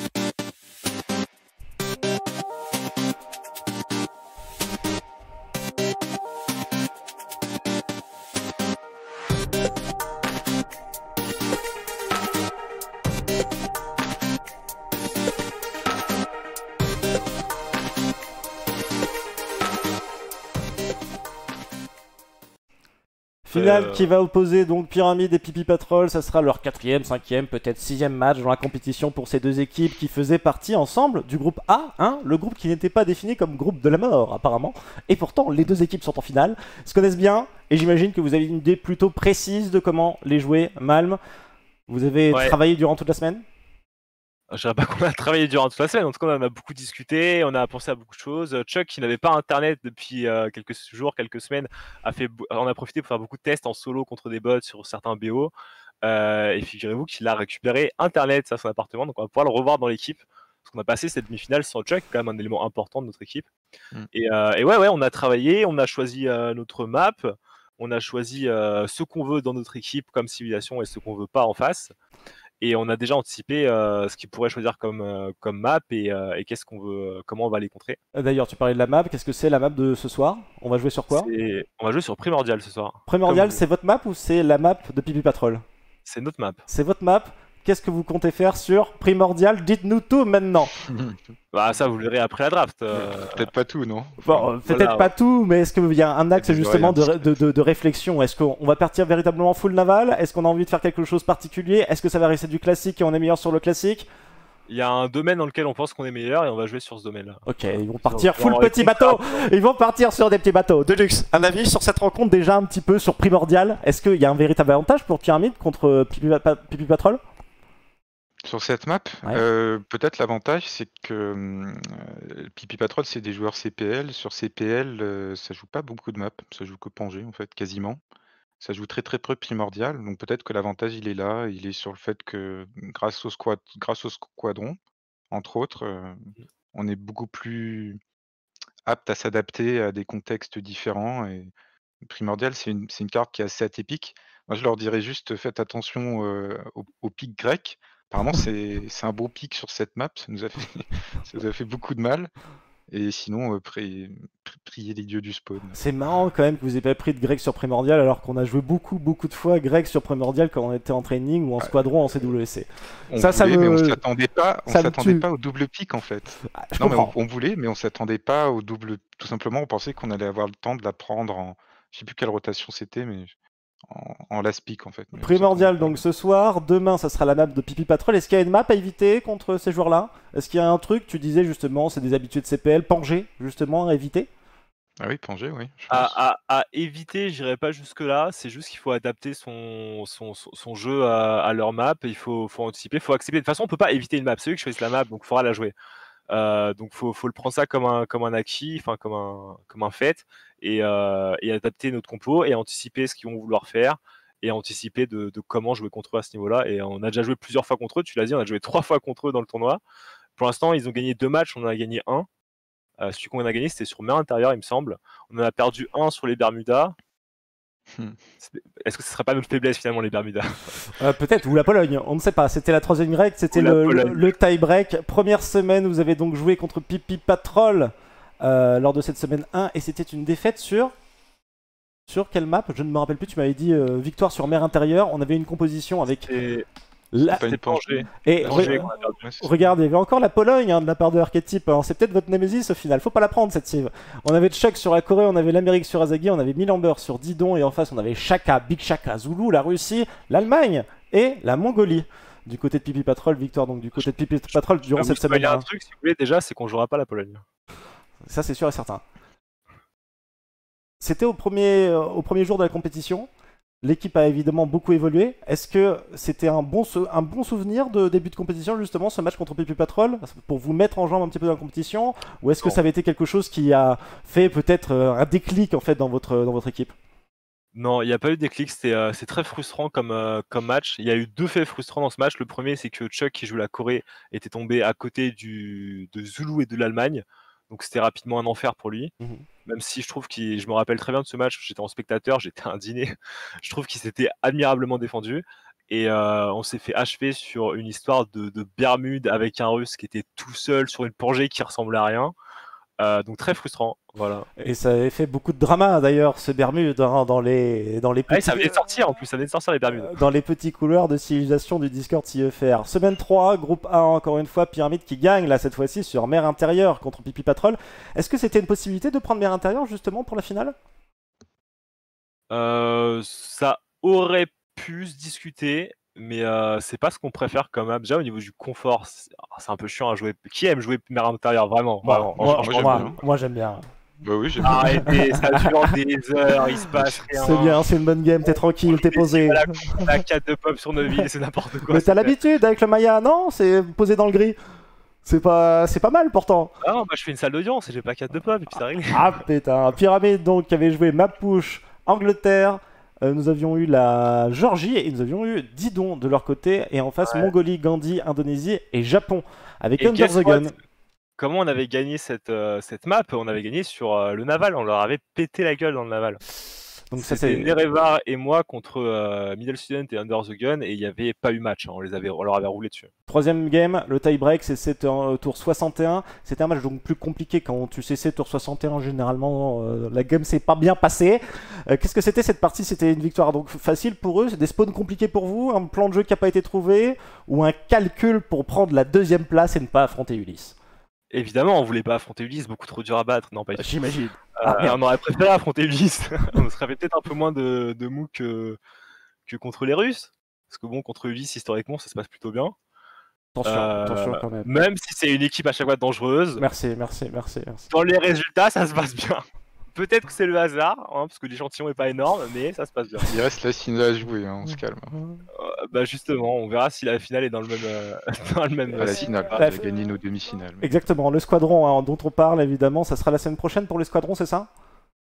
Finale Euh. qui va opposer donc Pyramide et Pipi Patrol, ça sera leur quatrième, cinquième, peut-être sixième match dans la compétition pour ces deux équipes qui faisaient partie ensemble du groupe A, hein, le groupe qui n'était pas défini comme groupe de la mort apparemment, et pourtant les deux équipes sont en finale, se connaissent bien, et j'imagine que vous avez une idée plutôt précise de comment les jouer. Malm, vous avez Ouais. travaillé durant toute la semaine? Je dirais pas qu'on a travaillé durant toute la semaine, en tout cas on en a beaucoup discuté, on a pensé à beaucoup de choses. Chuck, qui n'avait pas internet depuis euh, quelques jours, quelques semaines, a fait, bo- on a profité pour faire beaucoup de tests en solo contre des bots sur certains B O. Euh, et figurez-vous qu'il a récupéré internet sur son appartement, donc on va pouvoir le revoir dans l'équipe. Parce qu'on a passé cette demi-finale sans Chuck, quand même un élément important de notre équipe. Mm. Et, euh, et ouais, ouais, on a travaillé, on a choisi euh, notre map, on a choisi euh, ce qu'on veut dans notre équipe comme civilisation et ce qu'on veut pas en face. Et on a déjà anticipé euh, ce qu'ils pourraient choisir comme, euh, comme map et, euh, et qu'est-ce qu'on veut, comment on va les contrer. Euh, D'ailleurs, tu parlais de la map, qu'est-ce que c'est la map de ce soir? On va jouer sur quoi? C'est- On va jouer sur Primordial ce soir. Primordial, Comme vous. c'est votre map ou c'est la map de Pipi Patrol? C'est notre map. C'est votre map. Qu'est-ce que vous comptez faire sur Primordial? Dites-nous tout maintenant. Bah ça vous le verrez après la draft. euh. Peut-être pas tout, non? Bon, euh, peut-être voilà, pas tout, mais est-ce qu'il y a un axe Des justement de, oreilles de, de- de réflexion? Est-ce qu'on on va partir véritablement full naval? Est-ce qu'on a envie de faire quelque chose de particulier? Est-ce que ça va rester du classique et on est meilleur sur le classique? Il y a un domaine dans lequel on pense qu'on est meilleur et on va jouer sur ce domaine-là. Ok, ils vont partir Genre, full les petit contrats, bateau. Ils vont partir sur des petits bateaux. Deluxe, un avis sur cette rencontre déjà un petit peu sur Primordial? Est-ce qu'il y a un véritable avantage pour Pyramide contre euh, Pipi, Pa- Pipi Patrol? Sur cette map, Ouais. euh, peut-être l'avantage, c'est que hum, euh, Pipi Patrol, c'est des joueurs C P L. Sur C P L, euh, ça joue pas beaucoup de maps. Ça joue que Pangée, en fait, quasiment. Ça joue très très peu Primordial. Donc peut-être que l'avantage, il est là. Il est sur le fait que grâce au, squad, grâce au squadron, entre autres, euh, on est beaucoup plus apte à s'adapter à des contextes différents. Et Primordial, c'est une, c'est une carte qui est assez atypique. Moi, je leur dirais juste, faites attention euh, au, au pic grec. apparemment, c'est c'est un beau pic sur cette map. Ça nous a fait, ça nous a fait beaucoup de mal. Et sinon, euh, pri- pri- prier les dieux du spawn. C'est marrant quand même que vous ayez pas pris de Greg sur Primordial alors qu'on a joué beaucoup beaucoup de fois Greg sur Primordial quand on était en training ou en Ouais. squadron en C W C. On Ça, ça voulait, mais on me- s'attendait pas, on ça me s'attendait tue. pas au double pic en fait. Ah, je Non, mais on, comprends. on voulait, mais on s'attendait pas au double. Tout simplement, on pensait qu'on allait avoir le temps de la prendre en. Je sais plus quelle rotation c'était, mais en, en last pick en fait. mais on Primordial s'attendait pas. donc ce soir, demain ça sera la map de Pipi Patrol. Est-ce qu'il y a une map à éviter contre ces joueurs-là? Est-ce qu'il y a un truc, tu disais justement, c'est des habitués de C P L, Pangé justement à éviter? Ah oui, Pangé, oui. Je À, pense. à- à éviter, j'irai pas jusque-là. C'est juste qu'il faut adapter son, son, son- son jeu à, à leur map. Il faut, faut anticiper, il faut accepter. De toute façon, on peut pas éviter une map. C'est eux qui choisissent la map, donc il faudra la jouer. Euh, donc faut, faut le prendre ça comme un, comme un acquis, enfin comme un, comme un fait, et, euh, et adapter notre compo et anticiper ce qu'ils vont vouloir faire et anticiper de, de comment jouer contre eux à ce niveau-là. Et on a déjà joué plusieurs fois contre eux. Tu l'as dit, on a joué trois fois contre eux dans le tournoi. Pour l'instant, ils ont gagné deux matchs, on en a gagné un. Euh, celui qu'on a gagné, c'était sur mer intérieure, il me semble. On en a perdu un sur les Bermudas. Hmm. C'est- Est-ce que ce serait pas notre faiblesse finalement, les Bermudas? Euh, Peut-être, ou la Pologne, on ne sait pas. C'était la troisième Greg, c'était Ou la le, le, Pologne. le tie-break. Première semaine, vous avez donc joué contre Pipi Patrol euh, lors de cette semaine un et c'était une défaite sur. Sur quelle map? Je ne me rappelle plus, tu m'avais dit euh, victoire sur mer intérieure. On avait une composition avec. Et La... Pas une c'était Pangé. Et Pangé re- qu'on a perdu. Ouais, c'est ça. regarde, il y avait encore la Pologne hein, de la part de Archetype. hein. C'est peut-être votre Nemesis au final. Faut pas la prendre cette cive. On avait Chuck sur la Corée, on avait l'Amérique sur Azagi, on avait Milamber sur Didon et en face on avait Shaka, Big Shaka, Zulu, la Russie, l'Allemagne et la Mongolie. Du côté de Pipi Patrol, victoire donc du côté de Pipi Patrol Je durant peux vous cette semaine. spoiler un hein. truc, si vous voulez, déjà, c'est qu'on jouera pas la Pologne. Ça c'est sûr et certain. C'était au premier, euh, au premier jour de la compétition. L'équipe a évidemment beaucoup évolué. Est-ce que c'était un bon, sou- un bon souvenir de début de compétition, justement, ce match contre Pipi Patrol, pour vous mettre en jambe un petit peu dans la compétition? Ou est-ce que Non. ça avait été quelque chose qui a fait peut-être euh, un déclic en fait dans votre, dans votre équipe? Non, il n'y a pas eu de déclic, c'était euh, c'est très frustrant comme, euh, comme match. Il y a eu deux faits frustrants dans ce match. Le premier, c'est que Chuck, qui joue la Corée, était tombé à côté du, de Zulu et de l'Allemagne. Donc c'était rapidement un enfer pour lui. Mhm. Même si je trouve qu'il. Je me rappelle très bien de ce match, j'étais en spectateur, j'étais à un dîner. Je trouve qu'il s'était admirablement défendu. Et euh, on s'est fait achever sur une histoire de, de Bermude avec un russe qui était tout seul sur une Pangée qui ressemblait à rien. Euh, donc très frustrant. Voilà. Et ça avait fait beaucoup de drama d'ailleurs, ce Bermude, hein, dans les, dans les Ah, et petits, ça venait de sortir en plus, ça venait de sortir les Bermudes. dans les petits couloirs de civilisation du Discord C F R. Semaine trois, groupe un, encore une fois, Pyramide qui gagne, là, cette fois-ci, sur mer intérieure contre Pipi Patrol. Est-ce que c'était une possibilité de prendre mer intérieure, justement, pour la finale? Euh, ça aurait pu se discuter, mais euh, c'est pas ce qu'on préfère comme map. Déjà au niveau du confort, c'est ah, c'est un peu chiant à jouer. Qui aime jouer mer intérieure vraiment, Moi, vraiment, moi, franchement, moi, moi, j'aime bien. moi, j'aime bien. Bah oui, j'ai Arrêtez, ça dure des heures, il se passe rien. C'est bien, c'est une bonne game, t'es tranquille, t'es posé. La, la quatre de pop sur nos villes, c'est n'importe quoi. Mais t'as c'est- l'habitude avec le Maya, non? C'est posé dans le gris. C'est pas, c'est pas mal pourtant. Ah non, moi je fais une salle d'audience et j'ai pas quatre de pop et puis ça règle. Ah putain, Pyramide donc qui avait joué Mapuche, Angleterre. Euh, nous avions eu la Géorgie et nous avions eu Didon de leur côté. Et en face, Ouais. Mongolie, Gandhi, Indonésie et Japon. Avec Et Under guess the what? Gun. Comment on avait gagné cette, euh, cette map? On avait gagné sur euh, le naval, on leur avait pété la gueule dans le naval. Donc ça C'était c'est. Nerevar et moi contre euh, Middle Student et Under the Gun et il n'y avait pas eu match, hein, on, les avait, on leur avait roulé dessus. Troisième game, le tie-break, c'est c'est un tour soixante et un. C'était un match donc plus compliqué quand tu C C tour soixante et un. Généralement, euh, la game s'est pas bien passée. Euh, Qu'est-ce que c'était cette partie? C'était une victoire donc facile pour eux? C'est des spawns compliqués pour vous? Un plan de jeu qui n'a pas été trouvé? Ou un calcul pour prendre la deuxième place et ne pas affronter Ulysse? Évidemment, on voulait pas affronter Ulysse, beaucoup trop dur à battre. Non, pas du tout. J'imagine. Euh, Ah, merde. on aurait préféré affronter Ulysse. On serait fait peut-être un peu moins de, de mou que, que contre les Russes. Parce que bon, contre Ulysse, historiquement, ça se passe plutôt bien. Attention, Euh, attention quand même. Même si c'est une équipe à chaque fois dangereuse, Merci, merci, merci, merci. dans les résultats, ça se passe bien. Peut-être que c'est le hasard, hein, parce que l'échantillon est pas énorme, mais ça se passe bien. Il reste la finale à jouer, hein, on se calme. Euh, bah justement, on verra si la finale est dans le même, euh, dans le même À la site. finale, on La a fi- gagné nos demi-finales. mais- Exactement, le squadron hein, dont on parle évidemment, ça sera la semaine prochaine pour les squadrons, c'est ça?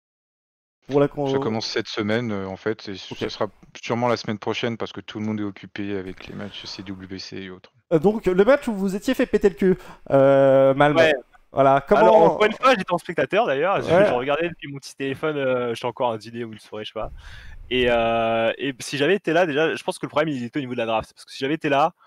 Pour la con- Ça commence cette semaine euh, en fait, et Ok. ce sera sûrement la semaine prochaine parce que tout le monde est occupé avec les matchs C W C et autres. Euh, Donc le match où vous étiez fait péter le cul, euh, Malm. Ouais. Voilà, comment... Alors, encore une fois, j'étais en spectateur d'ailleurs. Je, Ouais. je regardais depuis mon petit téléphone. Euh, j'étais encore un dîner ou une soirée, je sais pas. Et, euh, et si j'avais été là, déjà, je pense que le problème il était au niveau de la draft. Parce que si j'avais été là,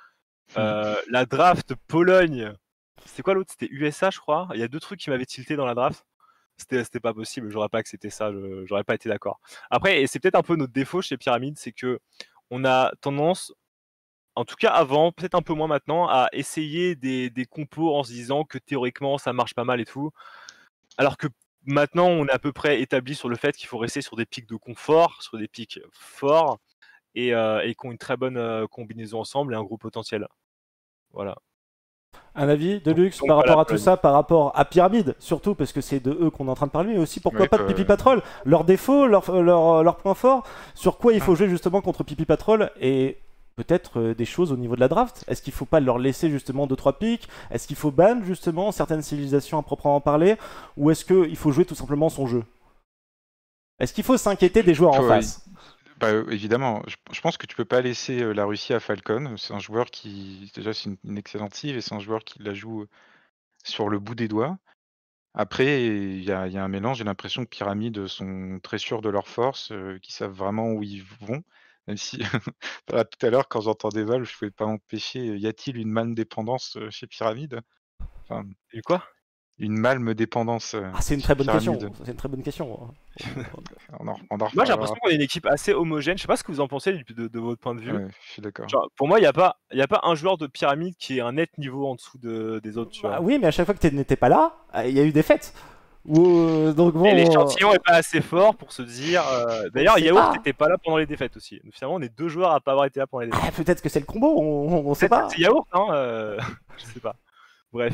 Euh, la draft Pologne, c'était quoi l'autre? C'était U S A, je crois. Il y a deux trucs qui m'avaient tilté dans la draft. C'était, c'était pas possible, j'aurais pas accepté ça, je- j'aurais pas été d'accord. Après, et c'est peut-être un peu notre défaut chez Pyramide, c'est que on a tendance, en tout cas avant, peut-être un peu moins maintenant, à essayer des, des compos en se disant que théoriquement ça marche pas mal et tout. Alors que maintenant, on est à peu près établi sur le fait qu'il faut rester sur des pics de confort, sur des pics forts et, euh, et qui ont une très bonne euh, combinaison ensemble et un gros potentiel. Voilà. Un avis de Donc, luxe donc par voilà, rapport à tout Pologne. ça, par rapport à Pyramide, surtout parce que c'est de eux qu'on est en train de parler, mais aussi pourquoi Oui, pas de euh, Pipi Patrol, leurs défauts, leurs leur, leur points forts, sur quoi il faut jouer justement contre Pipi Patrol et peut-être euh, des choses au niveau de la draft. Est-ce qu'il faut pas leur laisser justement deux trois pics? Est-ce qu'il faut ban justement certaines civilisations à proprement parler? Ou est-ce qu'il faut jouer tout simplement son jeu? Est-ce qu'il faut s'inquiéter des joueurs en Faut- face? Bah, euh, évidemment, je, je pense que tu peux pas laisser euh, la Russie à Falcon. C'est un joueur qui, déjà, c'est une, une excellente cive et c'est un joueur qui la joue sur le bout des doigts. Après, il y a, il y a un mélange. J'ai l'impression que Pyramide sont très sûrs de leur force, euh, qu'ils savent vraiment où ils vont. Même si, voilà, tout à l'heure, quand j'entendais Val, je pouvais pas m'empêcher. Y a-t-il une malme dépendance euh, chez Pyramide? Enfin, Et quoi? une malme dépendance euh, Ah, c'est une chez très bonne question. Pyramide. C'est une très bonne question. On en, on en Moi, j'ai reparlera. l'impression qu'on est une équipe assez homogène. Je sais pas ce que vous en pensez de, de- de votre point de vue. Ouais, je suis d'accord. Genre, pour moi, il n'y a, pas- y a pas un joueur de Pyramide qui est un net niveau en dessous de- des autres, tu Bah vois. oui, mais à chaque fois que tu n'étais pas là, euh, il y a eu des fêtes. Ou, euh, donc bon, Et euh, l'échantillon est pas assez fort pour se dire. euh, D'ailleurs, sait Yaourt pas. n'était pas là pendant les défaites aussi. Finalement, on est deux joueurs à pas avoir été là pendant les défaites. ah, peut-être que c'est le combo, on, on sait Peut-être pas. que c'est Yaourt, hein euh, Je sais pas. Bref.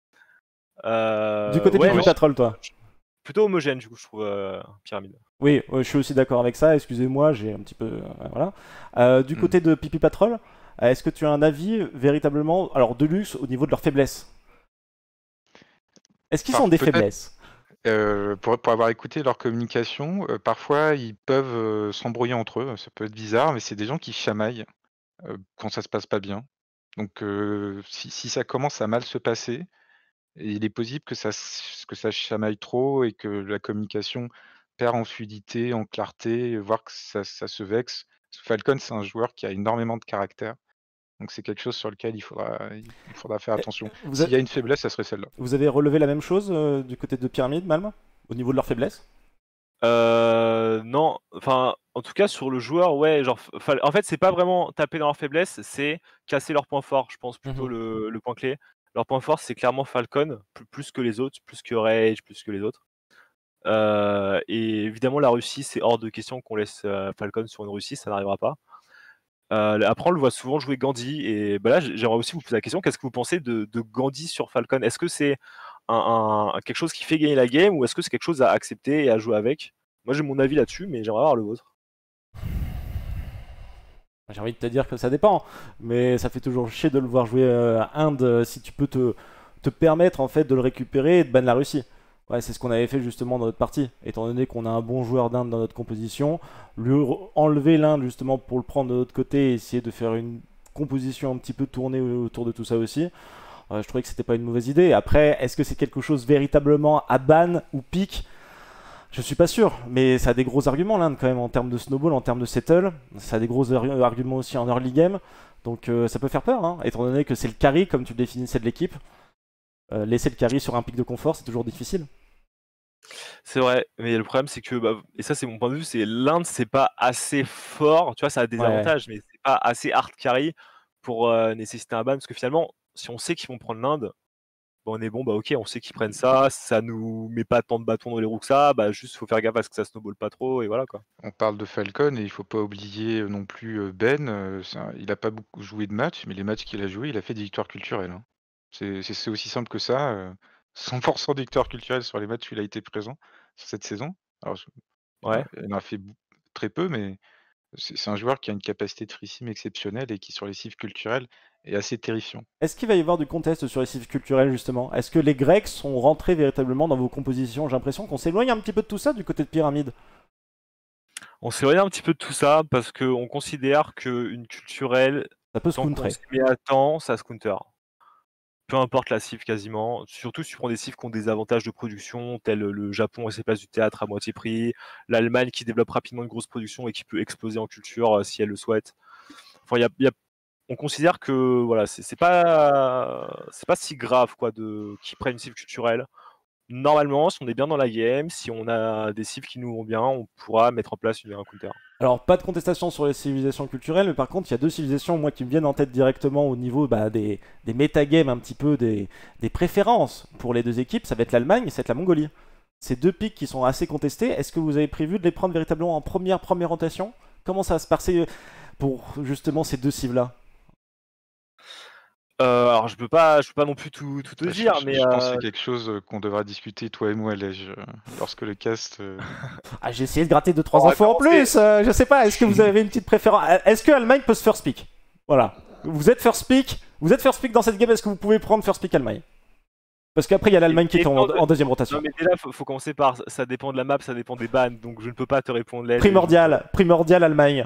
Euh, Du côté ouais, Pipi non, Patrol, toi. plutôt homogène, du coup, je trouve, euh, Pyramide. Oui, euh, je suis aussi d'accord avec ça. Excusez-moi, j'ai un petit peu. euh, voilà. Euh, du Mm. côté de Pipi Patrol, euh, est-ce que tu as un avis véritablement, alors de luxe, au niveau de leurs faiblesses? Est-ce qu'ils Enfin, ont des peut-être, faiblesses? euh, pour, pour avoir écouté leur communication, euh, parfois ils peuvent euh, s'embrouiller entre eux. Ça peut être bizarre, mais c'est des gens qui chamaillent euh, quand ça se passe pas bien. Donc, euh, si, si ça commence à mal se passer, il est possible que ça, s- que ça chamaille trop et que la communication perd en fluidité, en clarté, voire que ça, ça se vexe. Parce que Falcon, c'est un joueur qui a énormément de caractère. Donc, c'est quelque chose sur lequel il faudra, il faudra faire Eh, attention. Vous, a- S'il y a une faiblesse, ça serait celle-là. vous avez relevé la même chose euh, du côté de Pyramide, Malm? Au niveau de leurs faiblesses? Euh, non, enfin, en tout cas, sur le joueur, ouais, genre, fa- en fait, c'est pas vraiment taper dans leur faiblesse, c'est casser leurs points forts, je pense, plutôt Mhm. le, le point clé. Leur point fort, c'est clairement Falcon, plus, plus que les autres, plus que Rage, plus que les autres. Euh, et évidemment, la Russie, c'est hors de question qu'on laisse euh, Falcon sur une Russie, ça n'arrivera pas. Euh, après, on le voit souvent jouer Gandhi, et bah là, j'aimerais aussi vous poser la question, qu'est-ce que vous pensez de, de Gandhi sur Falcon? Est-ce que c'est un, un- quelque chose qui fait gagner la game, ou est-ce que c'est quelque chose à accepter et à jouer avec? Moi, j'ai mon avis là-dessus, mais j'aimerais avoir le vôtre. J'ai envie de te dire que ça dépend, mais ça fait toujours chier de le voir jouer euh, à Inde euh, si tu peux te, te permettre en fait de le récupérer et de ban la Russie. Ouais, c'est ce qu'on avait fait justement dans notre partie. Étant donné qu'on a un bon joueur d'Inde dans notre composition, lui re- enlever l'Inde justement pour le prendre de l'autre côté et essayer de faire une composition un petit peu tournée autour de tout ça aussi, euh, je trouvais que c'était pas une mauvaise idée. Après, est-ce que c'est quelque chose véritablement à ban ou pique? Je suis pas sûr, mais ça a des gros arguments l'Inde quand même en termes de snowball, en termes de settle. Ça a des gros ar- arguments aussi en early game. Donc euh, ça peut faire peur, hein, étant donné que c'est le carry comme tu le définissais de l'équipe. Euh, laisser le carry sur un pic de confort, c'est toujours difficile. C'est vrai, mais le problème, c'est que, bah, et ça, c'est mon point de vue, c'est l'Inde, c'est pas assez fort, tu vois, ça a des Ouais, ouais. avantages, mais c'est pas assez hard carry pour euh, nécessiter un ban, parce que finalement, si on sait qu'ils vont prendre l'Inde, bah, on est bon, bah ok, on sait qu'ils prennent ça, ça nous met pas tant de bâtons dans les roues que ça, bah juste faut faire gaffe à ce que ça snowball pas trop, et voilà quoi. On parle de Falcon et il faut pas oublier non plus euh, Ben. euh, c'est un- il a pas beaucoup joué de matchs, mais les matchs qu'il a joués, il a fait des victoires culturelles, hein. C'est c'est- c'est aussi simple que ça. euh, cent pour cent de victoires culturelles sur les matchs où il a été présent sur cette saison. Alors, je- il en Ouais. a, il en a fait bou- très peu, mais c'est c'est un joueur qui a une capacité de free sim exceptionnelle et qui, sur les cives culturelles, est assez terrifiant. Est-ce qu'il va y avoir du contest sur les cives culturels justement? Est-ce que les Grecs sont rentrés véritablement dans vos compositions? J'ai l'impression qu'on s'éloigne un petit peu de tout ça du côté de Pyramide. On s'éloigne un petit peu de tout ça, parce qu'on considère qu'une culturelle, Ça peut se tant qu'on contrer. s'y met à temps, ça se counter. Peu importe la civ quasiment, surtout si tu prends des cifs qui ont des avantages de production, tels le Japon et ses places du théâtre à moitié prix, l'Allemagne qui développe rapidement une grosse production et qui peut exploser en culture euh, si elle le souhaite. Enfin, il y a, y a on considère que voilà, c'est c'est pas, c'est pas si grave quoi, de qu'ils prennent une cible culturelle. Normalement, si on est bien dans la game, si on a des cibles qui nous vont bien, on pourra mettre en place une, un counter. Alors, pas de contestation sur les civilisations culturelles, mais par contre, il y a deux civilisations, moi, qui me viennent en tête directement au niveau bah, des, des métagames, un petit peu des, des préférences pour les deux équipes. Ça va être l'Allemagne et ça va être la Mongolie. Ces deux pics qui sont assez contestés, est-ce que vous avez prévu de les prendre véritablement en première, première rotation? Comment ça va se passer pour justement ces deux cibles-là? Euh, alors je peux pas, je peux pas non plus tout, tout te Je, dire, je- mais je pense que euh, c'est quelque chose euh, qu'on devra discuter, toi et moi, Lège, euh, lorsque le cast. euh, Ah, j'ai essayé de gratter deux trois On va infos en commencer. plus. euh, je sais pas. Est-ce que vous avez une petite préférence? Est-ce que Allemagne peut se first pick? Voilà. Vous êtes first pick. Vous êtes first pick dans cette game. Est-ce que vous pouvez prendre first pick Allemagne? Parce qu'après il y a l'Allemagne qui est en, en deuxième rotation. non mais déjà faut, faut commencer par, ça dépend de la map, ça dépend des bans, donc je ne peux pas te répondre. Lège. Primordial, primordial Allemagne.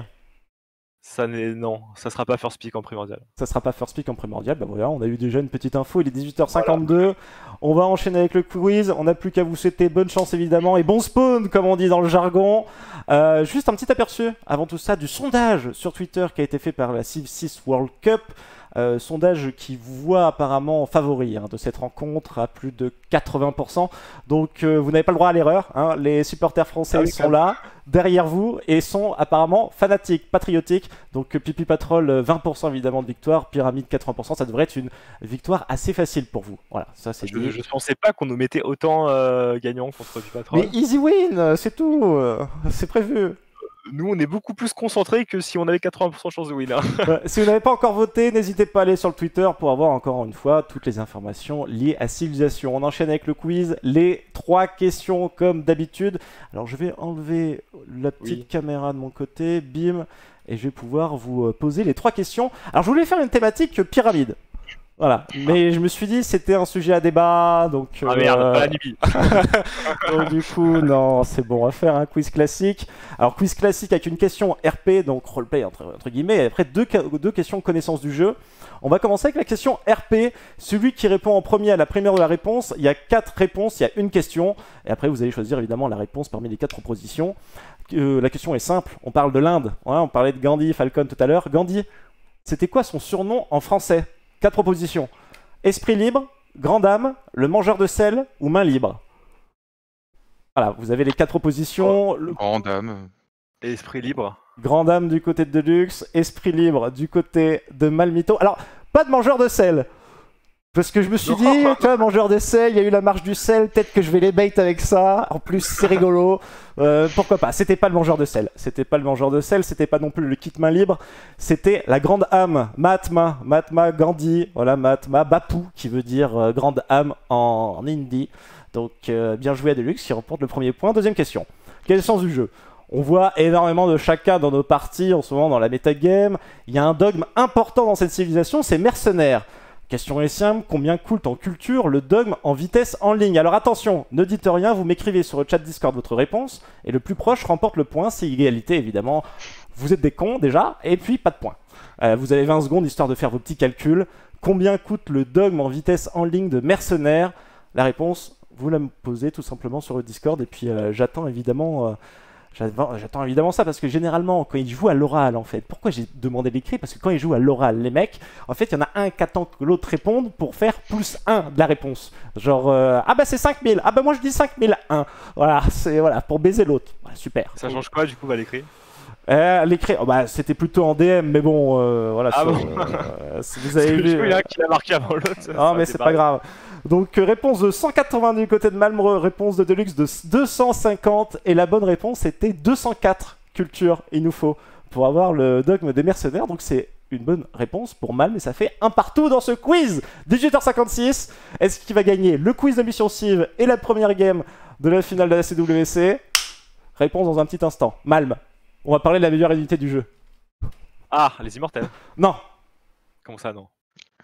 Ça n'est non, ça sera pas first pick en primordial. Ça sera pas first pick en primordial. Bah voilà, on a eu déjà une petite info. Il est dix-huit heures cinquante-deux. On va enchaîner avec le quiz. On n'a plus qu'à vous souhaiter bonne chance évidemment et bon spawn comme on dit dans le jargon. Euh, juste un petit aperçu avant tout ça du sondage sur Twitter qui a été fait par la Civ six World Cup. Euh, sondage qui vous voit apparemment favori hein, de cette rencontre à plus de quatre-vingts pour cent. Donc euh, vous n'avez pas le droit à l'erreur. Hein. Les supporters français Ah oui, sont là, derrière vous, et sont apparemment fanatiques, patriotiques. Donc euh, Pipi Patrol, euh, vingt pour cent évidemment de victoire, Pyramide quatre-vingts pour cent. Ça devrait être une victoire assez facile pour vous. Voilà, ça c'est Je, dit. je pensais pas qu'on nous mettait autant euh, gagnants contre du patron. Mais easy win, euh, c'est tout. euh, c'est prévu. Nous on est beaucoup plus concentrés que si on avait quatre-vingts pour cent de chance de win. Hein. Ouais, si vous n'avez pas encore voté, n'hésitez pas à aller sur le Twitter pour avoir encore une fois toutes les informations liées à Civilisation. On enchaîne avec le quiz, les trois questions comme d'habitude. Alors je vais enlever la petite Oui. caméra de mon côté, bim, et je vais pouvoir vous euh, poser les trois questions. Alors je voulais faire une thématique euh, pyramide. Voilà, mais je me suis dit c'était un sujet à débat, donc... Ah merde, euh, pas la Libye. donc du coup, non, c'est bon, on va faire un quiz classique. Alors quiz classique avec une question R P, donc roleplay entre, entre guillemets, et après deux, deux questions connaissance du jeu. On va commencer avec la question R P. Celui qui répond en premier à la première de la réponse, il y a quatre réponses, il y a une question, et après vous allez choisir évidemment la réponse parmi les quatre propositions. Euh, la question est simple, on parle de l'Inde, ouais, on parlait de Gandhi, Falcon tout à l'heure. Gandhi, c'était quoi son surnom en français? Quatre propositions. Esprit libre, grande âme, le mangeur de sel ou main libre. Voilà, vous avez les quatre propositions. Le... Grande dame. Esprit libre. Grande âme du côté de Deluxe, esprit libre du côté de Malmito. Alors, pas de mangeur de sel. Parce que je me suis dit, tu vois, mangeur de sel, il y a eu la marche du sel, peut-être que je vais les bait avec ça. En plus, c'est rigolo. Euh, pourquoi pas? C'était pas le mangeur de sel. C'était pas le mangeur de sel, c'était pas non plus le kit main libre. C'était la grande âme, Mahatma, Mahatma Gandhi. Voilà, Mahatma Bapu, qui veut dire euh, grande âme en, en hindi. Donc, euh, bien joué à Deluxe, qui remporte le premier point. Deuxième question. Quel est le sens du jeu? On voit énormément de chacun dans nos parties, en ce moment dans la metagame. Il y a un dogme important dans cette civilisation, c'est mercenaire. Question est simple, combien coûte en culture le dogme en vitesse en ligne? Alors attention, ne dites rien, vous m'écrivez sur le chat Discord votre réponse, et le plus proche remporte le point, c'est égalité évidemment. Vous êtes des cons déjà, et puis pas de point. Euh, vous avez vingt secondes histoire de faire vos petits calculs. Combien coûte le dogme en vitesse en ligne de mercenaire? La réponse, vous la posez tout simplement sur le Discord, et puis euh, j'attends évidemment... Euh, J'attends évidemment ça parce que généralement quand ils jouent à l'oral en fait, pourquoi j'ai demandé l'écrit? Parce que quand ils jouent à l'oral les mecs, en fait il y en a un qui attend que l'autre réponde pour faire plus un de la réponse. Genre euh, ah bah c'est cinq mille, ah bah moi je dis cinq mille un. Voilà, c'est voilà pour baiser l'autre. Ouais, super. Ça change quoi du coup à l'écrit? Euh, l'écrit, oh, bah c'était plutôt en D M mais bon euh, voilà. Ah sur, bon euh, si vous avez vu. Il y en a un qui l'a marqué avant l'autre. Non mais c'est pas grave. Donc euh, réponse de cent quatre-vingts du côté de Malmreux, réponse de Deluxe de deux cent cinquante et la bonne réponse était deux cent quatre culture, il nous faut pour avoir le dogme des mercenaires. Donc c'est une bonne réponse pour Malm et ça fait un partout dans ce quiz. dix-huit heures cinquante-six, est-ce qu'il va gagner le quiz de Mission Civ et la première game de la finale de la C W C? Réponse dans un petit instant. Malm, on va parler de la meilleure unité du jeu. Ah, les immortels. Non. Comment ça non?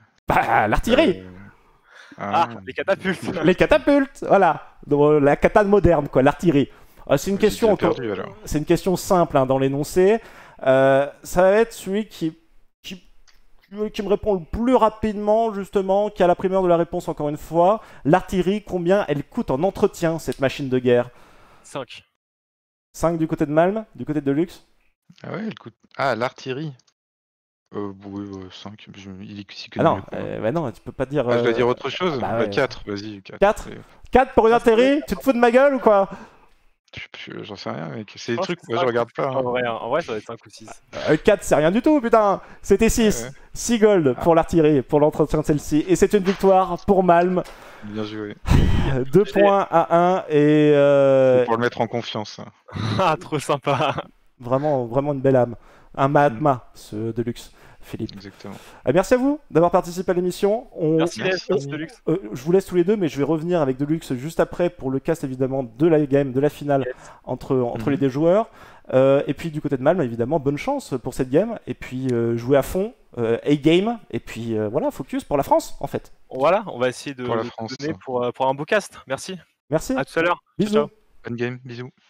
Bah l'artillerie. Euh, Ah, les catapultes. Les catapultes, voilà. Donc, la katane moderne, quoi, l'artillerie. Euh, c'est une j'ai question, déjà encore- perdu, alors. c'est une question simple hein, dans l'énoncé. Euh, ça va être celui qui, qui, qui me répond le plus rapidement, justement, qui a la primeur de la réponse encore une fois. L'artillerie, combien elle coûte en entretien cette machine de guerre? cinq. cinq du côté de Malm, du côté de Deluxe. Ah ouais, elle coûte. Ah, l'artillerie. Euh, oui, ouais, cinq. Je... Il est si que Ah non, mieux, quoi. euh, bah non, tu peux pas dire. Ah, je dois euh, dire autre chose. bah Bah, ouais. quatre, vas-y. Quatre allez. quatre pour une intérie? Tu te fous de ma gueule ou quoi? Je- je- J'en sais rien, mec. C'est Je des pense trucs, que moi je cinq, regarde pas. En hein. vrai, hein. En vrai, ça va être cinq ou six. Euh, quatre, c'est rien du tout, putain. C'était six. Ouais. six gold pour l'artillerie, pour l'entretien de celle-ci. Et c'est une victoire pour Malm. Bien joué. deux points à un. Et euh, Pour le mettre en confiance. hein. Ah, trop sympa. vraiment, vraiment une belle âme. Un Mahatma, ce Deluxe, Philippe. Exactement. Ah, merci à vous d'avoir participé à l'émission. On... Merci, Merci. merci Deluxe. Euh, je vous laisse tous les deux, mais je vais revenir avec Deluxe juste après pour le cast évidemment de la game, de la finale Yes. entre, entre Mhm. les deux joueurs. Euh, et puis du côté de Malm, évidemment, bonne chance pour cette game. Et puis euh, jouer à fond, euh, A-game. Et puis euh, voilà, focus pour la France en fait. Voilà, on va essayer de, Pour la de France. donner pour, euh, pour un beau cast. Merci. Merci, À tout à l'heure. Ciao, bisous. ciao. Bonne game, bisous.